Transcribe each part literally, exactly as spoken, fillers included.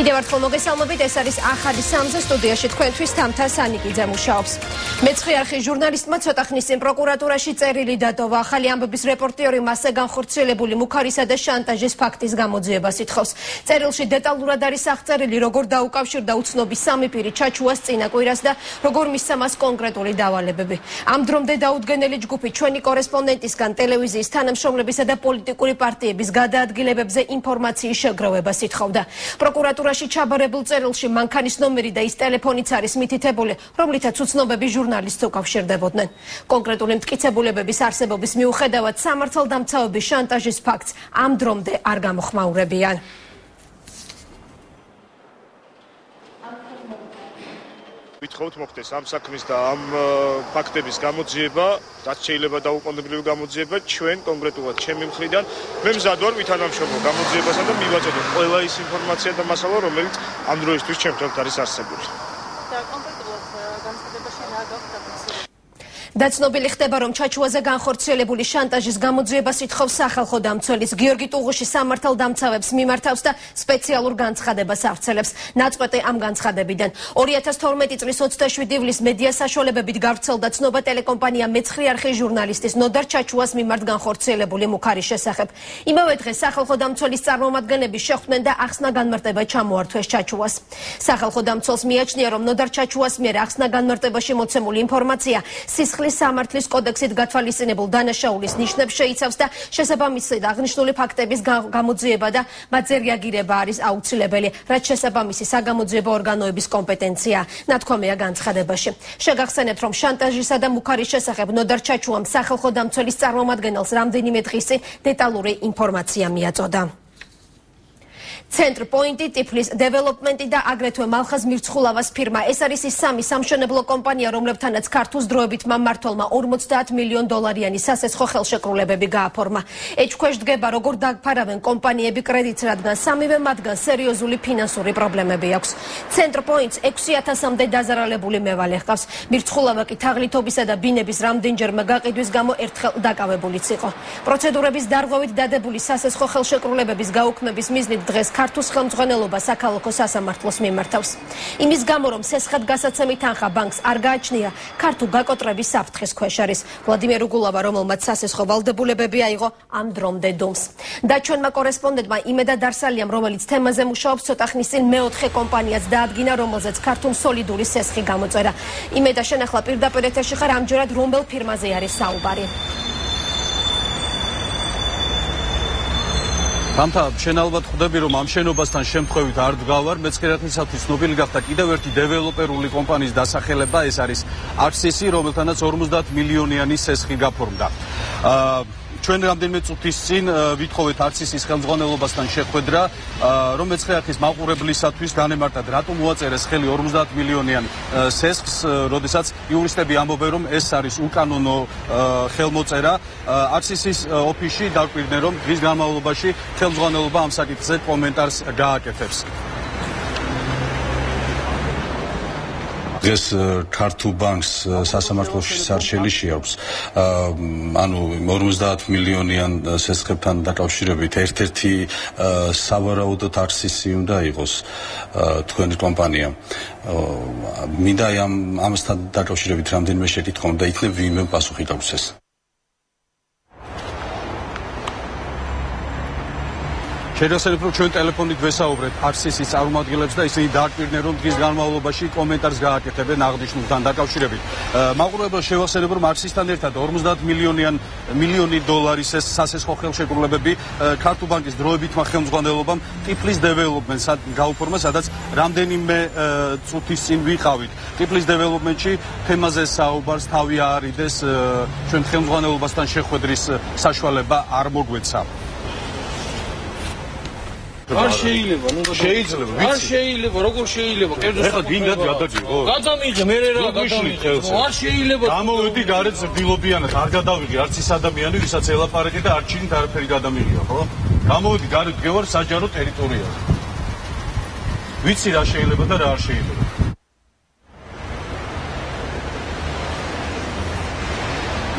კიდევ ერთხელ მოგესალმებით, ეს არის ახალი სამზე სტუდიაში თქვენთვის თამთა სანიკიძე მუშაობს. მეცხრე არხის ჟურნალისტმა ცოტა ხნის წინ პროკურატურაში წერილი დატოვა. ახალი ამბების რეპორტიორი მასზე განხორციელებული მუქარისა და შანტაჟის ფაქტის გამოძიებას ითხოვს. წერილში დეტალურად არის აღწერილი, როგორ დაუკავშირდა უცნობი სამი პირი ჩაჩუას წინა კვირას და როგორ მისცა მას კონკრეტული დავალებები. ამ დრომდე დაუდგენელი ჯგუფი ჩვენი კორესპონდენტისგან ტელევიზიის თანამშრომლებისა და პოლიტიკური პარტიების გადაადგილებებზე ინფორმაციის შეგროვებას ითხოვდა. პროკურატურაში ჩაბარებულ წერილში მანქანის ნომერი და ის ტელეფონიც არის მითითებული, რომლითაც უცნობები ჟურნალისტს უკავშირდებოდნენ. კონკრეტული მტკიცებულებების არსებობის მიუხედავად სამართალდამცავების შანტაჟის ფაქტს ამ დრომდე არ გამოხმაურებიან. ვითხოვთ მოხდეს ამ საქმის და ამ ფაქტების გამოძიება, რაც შეიძლება დაუყოვნებლივ გამოძიება ჩვენ კონკრეტულად ჩემი მხრიდან. მე მზად ვარ ვითანამშრომლო გამოძიებასა და მივაწოდოთ ყველა ის ინფორმაცია და მასალა, რომელიც ამ დროისთვის ჩემთან არის არსებული. და კონკრეტულად განცხადებაში რა გაქვთ? დაცნობილი ხდება, რომ ჩაჩუაზე განხორციელებული შანტაჟის გამოძიებას ითხოვს სახალხო დამცველის გიორგი ტუღუში სამართალდამცავებს მიმართავს და სპეციალურ განცხადებას ავრცელებს. ნაწყვეტი ამ განცხადებიდან ორი ათას თორმეტი წლის ოცდაშვიდი ივლისს მედია საშუალებებით გავრცელდა ცნობა ტელეკომპანია მეცხრე არხის ჟურნალისტის ნოდარ ჩაჩუას მიმართ განხორციელებული მუქარის შესახებ. იმავე დღეს სახალხო დამცველის წარმომადგენლები შეხვდნენ და ახსნა განმარტება ჩამოართვეს ჩაჩუას. სახალხო დამცველს მიაჩნია, რომ ნოდარ ჩაჩუას მიერ ახსნა განმარტებაში მოცემული ინფორმაცია სისხლის სამართლის კოდექსით გათვალისწინებულ დანაშაულის ნიშნებს შეიცავს და შესაბამისად აღნიშნული ფაქტების გამოძიება და მათზე რეაგირება არის აუცილებელი, რაც შესაბამისი საგამოძიებო ორგანოების კომპეტენცია. ნათქვამია განცხადებაში. შეგახსენებთ, რომ შანტაჟისა და მუქარის შესახებ ნოდარ ჩაჩუამ სახალხო დამცველის წარმომადგენელს რამდენიმე დღის წინ დეტალური ინფორმაცია მიაწოდა. ცენტრ პოინტი, ტიფლის დეველოპმენტი და აგრეთვე მალხაზ მირცხულავას ფირმა. ეს არის ის სამი სამშენებლო კომპანია, რომლებთანაც ქართულს დროებით მმართველმა ორმოცდაათ მილიონ დოლარიანი სასესხო ხელშეკრულებები გააფორმა. ეჭქვეშ დგება, როგორ დაგფარავენ კომპანიები კრედიტს, რადგან სამივე მათგან სერიოზული ფინანსური პრობლემები აქვს. ცენტრ პოინტს ექვსი ათასამდე დაზარალებული მევალე ჰყავს. მირცხულავა კი თაღლითობისა და ბინების რამდენჯერმე გაყიდვის გამო ერთხელ დაკავებულიც იყო. პროცედურების დარღვევით დადებული სასესხო ხელშეკრულებების გაუქმების მიზნით დღეს ქართულს ხელმძღვანელობა საქალაქო სასამართლოს მიმართავს. იმის გამო, რომ სესხად-გასაცემი თანხა ბანკს არ გააჩნია, ქართულ გაკოტრების საფრთხის ქვეშ არის. ვლადიმერ უგულავა, რომელმაც სასესხო ვალდებულებები აიღო, ამ დრომდე დუმს. და ჩვენმა კორესპონდენტმა იმედა დარსალიამ, რომელიც თემაზე მუშაობს, ცოტა ხნის წინ მეოთხე კომპანიაც დაადგინა, რომელზეც ქართულ სოლიდური სესხი გამოწერა. იმედა, შენ ახლა პირდაპირ ეთერში ხარ, ამჯერად რომელ ფირმაზე არის საუბარი? თამთა, შენ ალბათ ხვდები, რომ ამ შენობასთან შემთხვევით არ დგავარ, მეცხრე არხისათვის ცნობილი გახდა კიდევ ერთი დეველოპერული კომპანიის დასახელება, ეს არის არსისი, რომელთანაც ორმოცდაათ მილიონიანი სესხი გაფორმდა. ჩვენ რამდენიმე წუთის წინ ვითხოვეთ არსისის ხელმძღვანელობასთან შეხვედრა, რომ მეცხრე არხის მაყურებლისათვის განემარტათ, რატომ მოაწერეს ხელი ორმოცდაათ მილიონიან სესხს, როდესაც იურისტები ამბობენ, რომ ეს არის უკანონო ხელმოწერა. არსისის ოფისში დაგვირდნენ, რომ დღის განმავლობაში ხელმძღვანელობა ამ საკითხზე კომენტარს გააკეთებს. დღეს ქართულ ბანკს სასამართლოში სარჩელი შეაქვს. ანუ ორმოცდაათ მილიონიან სესხებთან დაკავშირებით ერთ-ერთი სავარაუდოდ არსისი უნდა იყოს თქვენი კომპანია. მინდა ამ ამასთან დაკავშირებით რამდენიმე შეკითხვა და იქნებ ვინმე პასუხი გაგვცეს. შეგახსენებთ, რომ ჩვენ ტელეფონით ვესაუბრეთ არსისის წარმომადგენლებს და ისინი დააკვირდნენ, რომ დღის განმავლობაში კომენტარს გააკეთებენ აღნიშნულთან დაკავშირებით. მაყურებელს შევახსენებ, რომ არსისთან ერთად ორმოცდაათ მილიონიან მილიონი დოლარის ეს სასესხო ხელშეკრულებები ქართულ ბანკის დროებითმა ხელმძღვანელობამ ტიფლის დეველოპმენტს გაუფორმა, სადაც რამდენიმე წუთის წინ ვიყავით. ტიფლის დეველოპმენტში თემაზე საუბარს თავი აარიდეს, ჩვენ ხელმძღვანელობასთან შეხვედრის საშუალება არ მოგვეცა. არ შეიძლება, ნუ შეიძლება, ვიცი. არ შეიძლება, როგორ შეიძლება? კერძო ეხლა გინდათ გადაგიღო? გადამიღე, მე რა გადამიღე. არ შეიძლება. გამოვედი გარეთ დილობიანად, არ გადავიღე არც ის ადამიანი, ვისაც ელაპარაკე და არჩინით არაფერი გადამიღია, ხო? გამოვედი გარეთ, გევარ საჯარო ტერიტორიაზე. ვიცი რა შეიძლება და რა არ შეიძლება.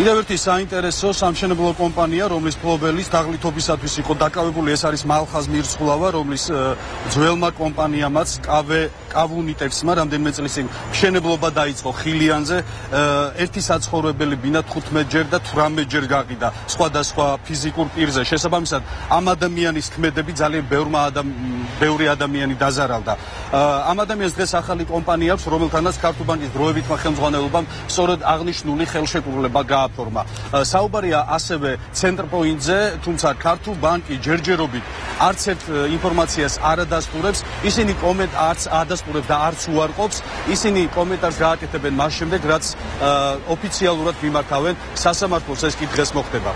კიდევ ერთი საინტერესო სამშენებლო კომპანია, რომლის ფლობელის დაღლითობისათვის იყო დაკავებული, ეს არის მალხაზ მირსხულავა, რომლის ძველმა კომპანიამაც კავე კავუნიტევსმა რამდენიმე წლის წინ მშენებლობა დაიწყო ხილიანზე. ერთი საცხოვრებელი ბინა თხუთმეტჯერ და თვრამეტჯერ გაყიდა სხვადასხვა ფიზიკურ პირზე. შესაბამისად, ამ ადამიანის ქმედები ძალიან ბევრმა ადამ ბევრი ადამიანი დაზარალდა. ამ ადამიანს დღეს ახალი კომპანია აქვს, რომელთანაც ქართულ ბანკის დროებითმა ხელმძღვანელობამ სწორედ აღნიშნული ხელშეკრულება გააფორმა. საუბარია ასევე ცენტრპოინტზე, თუმცა ქართულ ბანკი ჯერჯერობით არც ერთ ინფორმაციას არ ადასტურებს, ისინი კომენტ არც ადასტურებს და არც უარყოფს, ისინი კომენტარს გააკეთებენ მას შემდეგ, რაც ოფიციალურად მიმართავენ სასამართლოს, ეს კი დღეს მოხდება.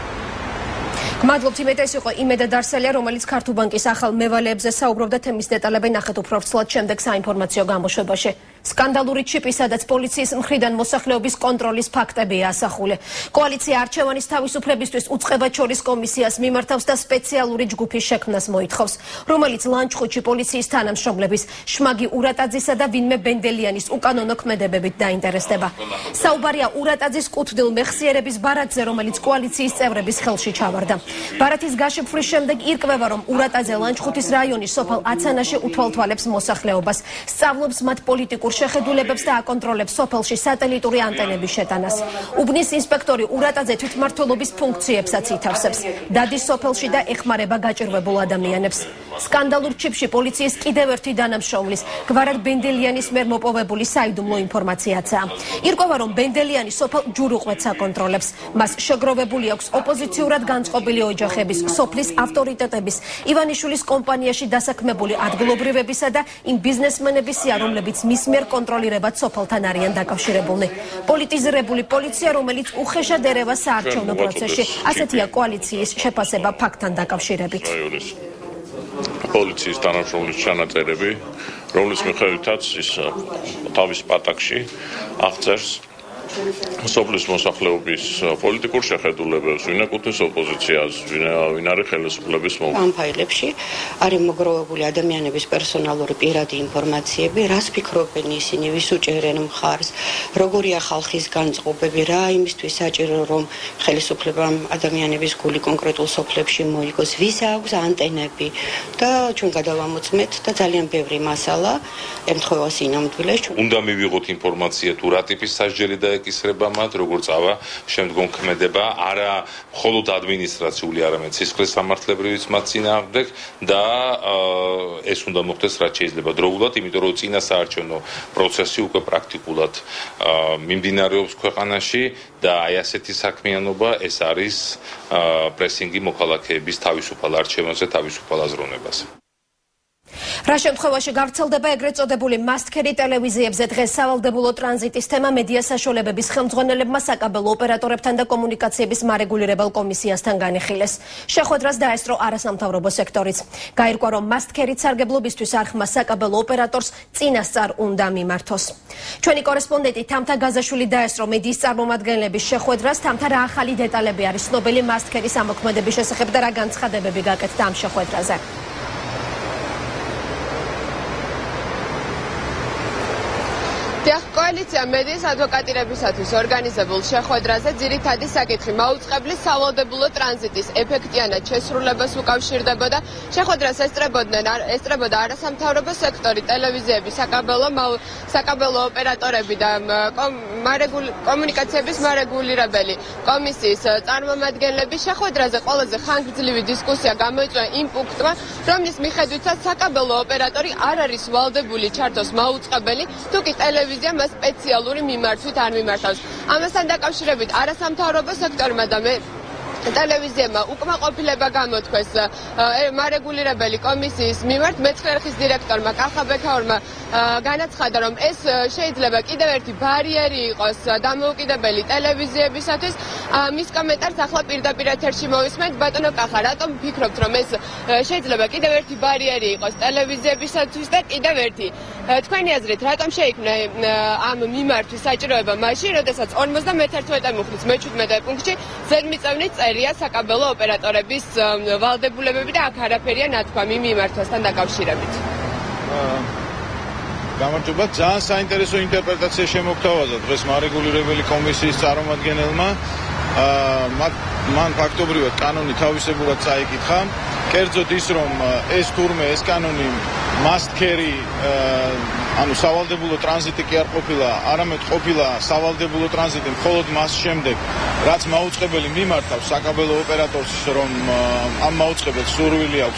გმადლობთ, იმედია ეს იყო იმედა დარსელია, რომელიც ქართულ ბანკის ახალ მევალეებზე საუბრობდა. თემის დეტალები ნახეთ უფრო ვრცლად შემდეგ საინფორმაციო გამოშვებაში. სკანდალური ჩიპი, სადაც პოლიციის მხრიდან მოსახლეობის კონტროლის ფაქტებია ასახული. კოალიცია არჩევანის თავისუფლებისთვის უწყებად შორის კომისიას მიმართავს და სპეციალური ჯგუფის შექმნას მოითხოვს, რომელიც ლანჩხუთში პოლიციის თანამშრომლების შმაგი ურატაძისა და ვინმე ბენდელიანის უკანონო ქმედებებით დაინტერესდება. საუბარია ურატაძის კუთვნილ მეხსიერების ბარათზე, რომელიც კოალიციის წევრების ხელში ჩავარდა. ბარათის გაშიფვრის შემდეგ ირკვევა, რომ ურატაძე ლანჩხუთის რაიონის სოფელ აცანაში უთვალთვალებს მოსახლეობას, სწავლობს მათ პოლიტიკურ შეხედულებებს და აკონტროლებს სოფელში სატელიტური ანტენების შეტანას. უბნის ინსპექტორი ურატაძე თვითმმართველობის ფუნქციებსაც ითავსებს. დადის სოფელში და ეხმარება გაჭირვებულ ადამიანებს. სკანდალურ ჩიპში პოლიციის კიდევ ერთი დანამშრომლის, გვარად ბენდელიანის მიერ მოპოვებული საიდუმლო ინფორმაციაცაა. ირკვევა, რომ ბენდელიანი სოფელ ჯურუყვეთს აკონტროლებს. მას შეგროვებული აქვს ოპოზიციურად განწყობილი ოჯახების, სოფლის ავტორიტეტების, ივანიშვილის კომპანიაში დასაქმებული ადგილობრივებისა და იმ ბიზნესმენების სია, რომლებიც მის მიერ კონტროლირებად სოფელთან არიან დაკავშირებულნი. პოლიტიზირებული პოლიცია, რომელიც უხეშად ერევა საარჩევნო პროცესში, ასეთია კოალიციის შეფასება ფაქტთან დაკავშირებით. პოლიციის თანამშრომლის ჩანაწერები, რომლის მიხედვითაც ის თავის პატაკში აღწერს სოფლის მოსახლეობის პოლიტიკურ შეხედულებებს, ვინ ეკუთვნის ოპოზიციას, ვინ არის ხელისუფლების მოვლა. ამ ფაილებში არის მოგროვებული ადამიანების პერსონალური პირადი ინფორმაციები, რას ფიქრობენ ისინი, ვის უჭერენ მხარს, როგორია ხალხის განწყობები, რა იმისთვის საჭირო, რომ ხელისუფლებამ ადამიანების გული კონკრეტულ სოფლებში მოიგოს, ვის აქვს ანტენები და ჩვენ გადავამოწმეთ და ძალიან ბევრი მასალა ემთხვევა სინამდვილეს. უნდა მივიღოთ ინფორმაცია თუ რა ტიპის სასჯელი და ეკისრება მათ, როგორც ავა შემდგომ ქმედება, არა მხოლოდ ადმინისტრაციული, არამედ სისხლის სამართლებრივიც მათ წინააღმდეგ და ეს უნდა მოხდეს რაც შეიძლება დროულად, იმიტომ რომ წინა საარჩევნო პროცესი უკვე პრაქტიკულად მიმდინარეობს ქვეყანაში და აი ასეთი საქმიანობა ეს არის პრესინგი მოქალაქეების თავისუფალ არჩევანზე, თავისუფალ აზროვნებაზე. რა შემთხვევაში გავრცელდება ეგრეთ წოდებული მასტქერი ტელევიზიებზე დღეს სავალდებულო ტრანზიტის თემა მედია საშუალებების ხელმძღვანელებმა საკაბელო ოპერატორებთან და კომუნიკაციების მარეგულირებელ კომისიასთან განიხილეს. შეხვედრას დაესწრო არასამთავრობო სექტორიც. გაირკვა, რომ მასტქერით სარგებლობისთვის არხმა საკაბელო ოპერატორს წინასწარ უნდა მიმართოს. ჩვენი კორესპონდენტი თამთა გაზაშვილი დაესწრო მედიის წარმომადგენლების შეხვედრას. თამთა, რა ახალი დეტალები არის ცნობილი მასტქერის ამოქმედების შესახებ და რა განცხადებები გაკეთდა ამ შეხვედრაზე? კოალიცია მედიის ადვოკატირებისათვის ორგანიზებულ შეხვედრაზე ძირითადი საკითხი მაუწყებლის სავალდებულო ტრანზიტის ეფექტიანად შესრულებას უკავშირდებოდა. შეხვედრას ესწრებოდნენ ესწრებოდა არასამთავრობო სექტორი, ტელევიზიები, საკაბელო საკაბელო ოპერატორები და კომუნიკაციების მარეგულირებელი კომისიის წარმომადგენლები. შეხვედრაზე ყველაზე ხანგრძლივი დისკუსია გამოიწვია იმ პუნქტმა, რომლის მიხედვითაც საკაბელო ოპერატორი არ არის ვალდებული ჩართოს მაუწყებელი, თუ კი ტელევიზია მას სპეციალური მიმართვით არ მიმართავს. ამასთან დაკავშირებით არასამთავრობო სექტორმა და ტელევიზიებმა უკმაყოფილება გამოთქვეს მარეგულირებელი კომისიის მიმართ. მეცხრე-არხის დირექტორმა კახაბექაურმა განაცხადა, რომ ეს შეიძლება კიდევ ერთი ბარიერი იყოს დამოუკიდებელი ტელევიზიებისათვის. მის კომენტარს ახლა პირდაპირ ეთერში მოვისმენთ. ბატონო კახა, რატომ ფიქრობთ, რომ ეს შეიძლება კიდევ ერთი ბარიერი იყოს ტელევიზიებისათვის და კიდევ ერთი თქვენი აზრით, რატომ შეიქმნა ამ მიმართვის საჭიროება მაშინ, როდესაც ორმოცდამეთერთმეტე მუხლის მეჩვიდმეტე პუნქტში ზედმიწევნით წერია საკაბელო ოპერატორების ვალდებულებები და აქ არაფერია ნათქვამი მიმართვასთან დაკავშირებით. გამარჯობა, ძალიან საინტერესო ინტერპრეტაცია შემოგთავაზა დღეს მარეგულირებელი კომისიის წარმომადგენელმა. მან ფაქტობრივად კანონი თავისებურად წაიკითხა. კერძოდ ის, რომ ეს თურმე ეს კანონი must carry ანუ სავალდებულო ტრანზიტი კი არ ყოფილა, არამედ ყოფილა სავალდებულო ტრანზიტი მხოლოდ მას შემდეგ, რაც მაუწყებელი მიმართავს საკაბელო ოპერატორს, რომ ამ მაუწყებელს სურვილი აქვს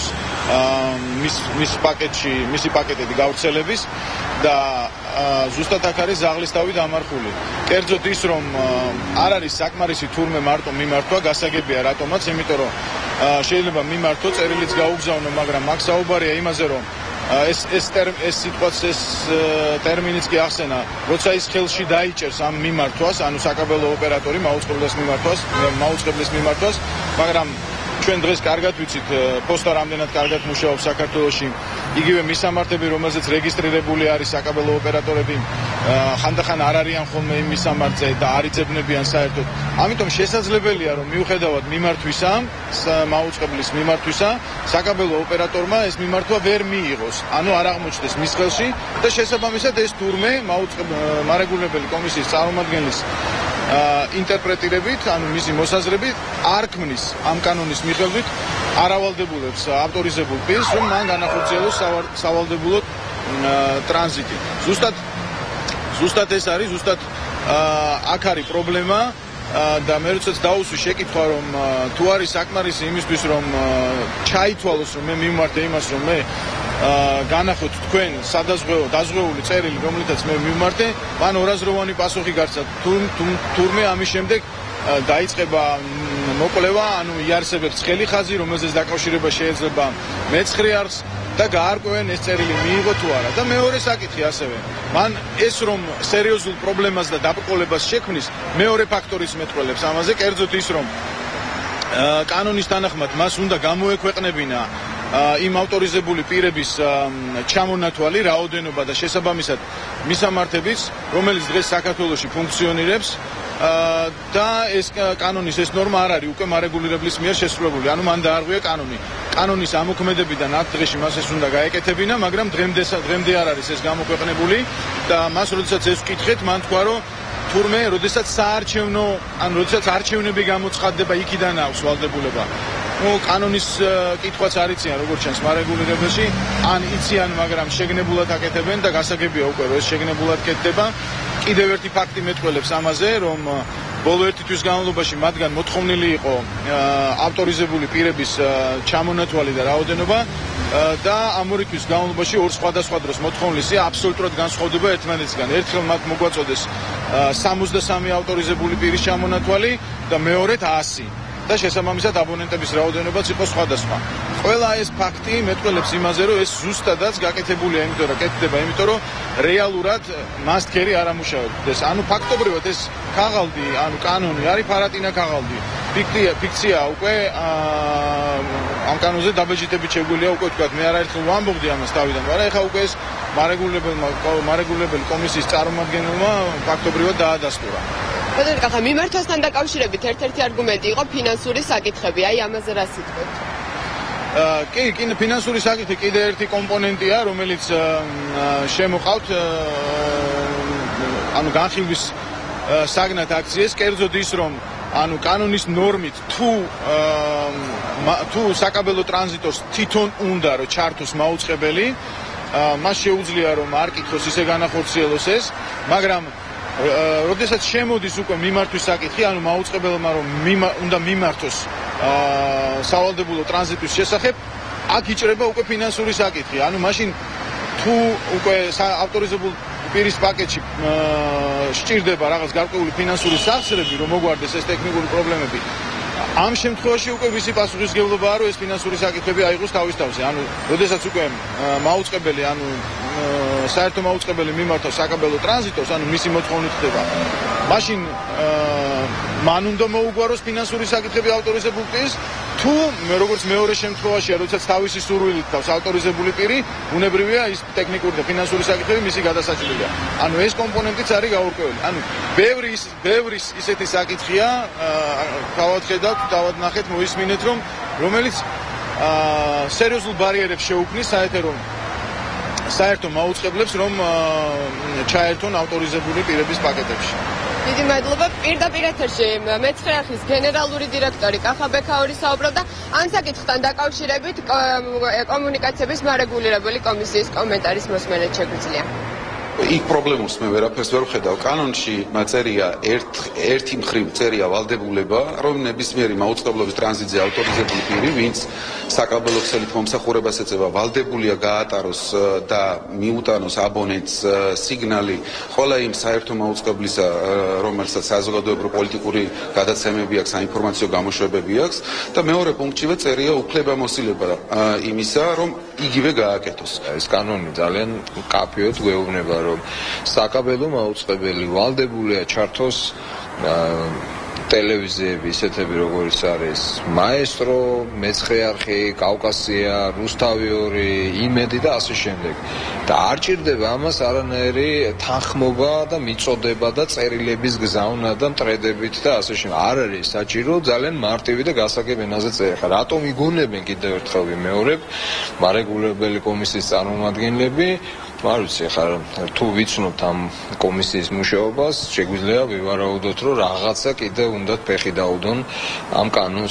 მის მის პაკეტში, მისი პაკეტები გავრცელების და ზუსტად აქ არის ზაღლისთავი დამარხული. კერძოდ ის, რომ არ არის საკმარისი თურმე მარტო მიმართვა, გასაგებია რატომაც, იმიტომ რომ შეიძლება მიმართო, წერილიც გაუგზავნო, მაგრამ მაგ საუბარია იმაზე, რომ ეს ეს ეს სიტყვაც ეს ტერმინიც კი ახსენა, როცა ის ხელში დაიჭერს ამ მიმართვას, ანუ საკაბელო ოპერატორი მაუწყებლის მიმართვას, მაუწყებლის მიმართვას, მაგრამ ჩვენ დღეს კარგად ვიცით, პოსტა რამდენად კარგად მუშაობს საქართველოში, იგივე მისამართები, რომელზეც რეგისტრირებული არის საკაბელო ოპერატორები, ხანდახან არ არიან ხოლმე იმ მისამართზე და არ იძებნებიან საერთოდ. ამიტომ შესაძლებელია, რომ მიუხედავად მიმართვისა, მაუწყებლის მიმართვისა, საკაბელო ოპერატორმა ეს მიმართვა ვერ მიიღოს, ანუ არ აღმოჩნდეს მის ხელში და შესაბამისად ეს თურმე მარეგულირებელი კომისიის წარმომადგენლის ინტერპრეტირებით, ანუ მისი მოსაზრებით არ ქმნის ამ კანონის მიხედვით არავალდებულებს ავტორიზებულ პირს, რომ მან განახორციელოს სავალდებულო ტრანზიტი. ზუსტად ზუსტად ეს არის, ზუსტად აქ არის პრობლემა და მე როდესაც დაუსვი შეკითხვა, რომ თუ არის საკმარისი იმისთვის, რომ ჩაითვალოს, რომ მე მიმართე იმას, რომ მე განახოთ თქვენ სადაზღვეო დაზღვეული წერილი, რომლითაც მე მიმართე, მან ორაზროვანი პასუხი გარცა. თურმე ამის შემდეგ დაიწყება მოკვლევა, ანუ იარსებებს ცხელი ხაზი, რომელზეც დაკავშირება შეიძლება მეცხრე არხს და გაარკვევენ ეს წერილი მიიღო თუ არა. და მეორე საკითხი ასევე, მან ეს რომ სერიოზულ პრობლემას და დაბრკოლებას შექმნის, მეორე ფაქტორიც მეტყველებს ამაზე, კერძოდ ის, რომ კანონის თანახმად მას უნდა გამოექვეყნებინა იმ ავტორიზებული პირების ჩამონათვალი, რაოდენობა და შესაბამისად მისამართებიც, რომელიც დღეს საქართველოში ფუნქციონირებს და ეს კანონის ეს ნორმა არ არის უკვე მარეგულირებლის მიერ შესრულებული. ანუ მან დაარღვია კანონი. კანონის ამოქმედებიდან ათ დღეში მას ეს უნდა გაეკეთებინა, მაგრამ დღემდე დღემდე არ არის ეს გამოქვეყნებული და მას როდესაც ეს ვკითხეთ, მან თქვა, რომ თურმე, როდესაც საარჩევნო, ანუ როდესაც არჩევნები გამოცხადდება, იქიდან აქვს ვალდებულება. ნუ კანონის კითხვაც არ იციან, როგორც ჩანს მარეგულირებელში, ან იციან, მაგრამ შეგნებულად აკეთებენ და გასაგებია უკვე, რომ ეს შეგნებულად კეთდება. კიდევ ერთი ფაქტი მეტყველებს ამაზე, რომ ბოლო ერთი თვის განმავლობაში მათგან მოთხოვნილი იყო ავტორიზებული პირების ჩამონათვალი და რაოდენობა და ამ ორი თვის განმავლობაში ორ სხვადასხვა დროს მოთხოვნილისი აბსოლუტურად განსხვავდება ერთმანეთისგან. ერთხელ მათ მოგვაწოდეს სამოცდასამი ავტორიზებული პირის ჩამონათვალი და მეორედ ასი. და შესაბამისად აბონენტების რაოდენობაც იყო სხვადასხვა. ყველა ეს ფაქტი მეტყველებს იმაზე, რომ ეს ზუსტადაც გაკეთებულია, იმიტომ რომ კეთდება, იმიტომ რომ რეალურად must carry არ ამუშავებს. ანუ ფაქტობრივად ეს ქაღალდი, ანუ კანონი არის ფარატინა ქაღალდი. ფიქცია, ფიქცია უკვე ამ კანონზე დაბეჭდებით შეგვიძლია უკვე თქვა, მე არაერთხელ ვამბობდი ამას თავიდან, მაგრამ ეხა უკვე ეს მარეგულირებელმა მარეგულირებელი კომისიის წარმომადგენელმა ფაქტობრივად დაადასტურა. ბატონო კახა, მიმართვასთან დაკავშირებით ერთ-ერთი არგუმენტი იყო ფინანსური საკითხები, აი ამაზე რა სიტყვით? კი, კი, ფინანსური საკითხი კიდე ერთი კომპონენტია, რომელიც შემოყავთ ანუ განხილვის საგნად აქციეს, კერძოდ ის, რომ ანუ კანონის ნორმით თუ თუ საკაბელო ტრანზიტორს თვითონ უნდა რომ ჩართოს მაუწყებელი, მას შეუძლია რომ არ კითხოს ისე განახორციელოს ეს, მაგრამ როდესაც შემოდის უკვე მიმართვის საკითხი, ანუ მაუწყებელმა რომ უნდა მიმართოს სავალდებულო ტრანზიტის შესახებ, აქ იჭრება უკვე ფინანსური საკითხი. ანუ მაშინ თუ უკვე ავტორიზებულ პირის პაკეტში სჭირდება რაღაც გარკვეული ფინანსური სახსრები, რომ მოგვარდეს ეს ტექნიკური პრობლემები, ამ შემთხვევაში უკვე ვისი პასუხისმგებლობაა, რომ ეს ფინანსური საკითხები აიღოს თავის თავზე. ანუ როდესაც უკვე მაუწყებელი, ანუ საერთო მაუწყებელი მიმართავს საკაბელო ტრანზიტორს, ანუ მისი მოთხოვნით ხდება. მაშინ მან უნდა მოუგვაროს ფინანსური საკითხები ავტორიზებულ პირს, თუ როგორც მეორე შემთხვევაშია, როდესაც თავისი სურვილით თავს ავტორიზებული პირი, უნებრივია ის ტექნიკური და ფინანსური საკითხები მისი გადასაჭიროა. ანუ ეს კომპონენტიც არის გაურკვეველი. ანუ ბევრი ბევრი ისეთი საკითხია, თავად ხედავთ, თავად ნახეთ, მოისმინეთ, რომ რომელიც სერიოზულ ბარიერებს შეუქმნის საერთო საერთო მაუწყებლებს, რომ ჩაერთონ ავტორიზებული პირების პაკეტებში. დიდი მადლობა. პირდაპირ ეთერში მეცხრე არხის გენერალური დირექტორი კახა ბექაური საუბრობდა ამ საკითხთან დაკავშირებით კომუნიკაციების მარეგულირებელი კომისიის კომენტარის მოსმენით შეგვიძლია. იქ პრობლემებს მე ვერაფერს ვერ ვხედავ. კანონში წერია ერთ ერთი მხრივ წერია ვალდებულება, რომ ნებისმიერი მაუწყებლობის ტრანზიტზე ავტორიზებული პირი, ვინც საკაბელო ქსელით მომსახურებას ეწევა, ვალდებულია გაატაროს და მიუტანოს აბონენტს სიგნალი ყველა იმ საერთო მაუწყებლისა, რომელსაც საზოგადოებრივი პოლიტიკური გადაცემები აქვს, საინფორმაციო გამოშვებები აქვს და მეორე პუნქტშივე წერია უფლებამოსილება იმისა, რომ იგივე გააკეთოს. ეს კანონი ძალიან კაფეოდ გვეუბნება, რომ საკაბელო მაუწყებელი ვალდებულია ჩართოს ტელევიზიები ისეთები როგორიც არის მაესტრო, მეცხრე არხი, კავკასია, რუსთავი ორი, იმედი და ასე შემდეგ. და არ ჭირდება ამას არანაირი თანხმობა და მიწოდება და წერილების გზავნა და მტრედებით და ასე შემდეგ. არ არის საჭირო, ძალიან მარტივი და გასაგებ ენაზე წერია. რატომ იგონებენ კიდევ ერთხელ ვიმეორებ მარეგულირებელი კომისიის წარმომადგენლები არ ვიცი, ხარ თუ ვიცნობთ ამ კომისიის მუშაობას, შეგვიძლია ვივარაუდოთ, რომ რაღაცა კიდევ უნდათ ფეხი დაუდონ ამ კანონს.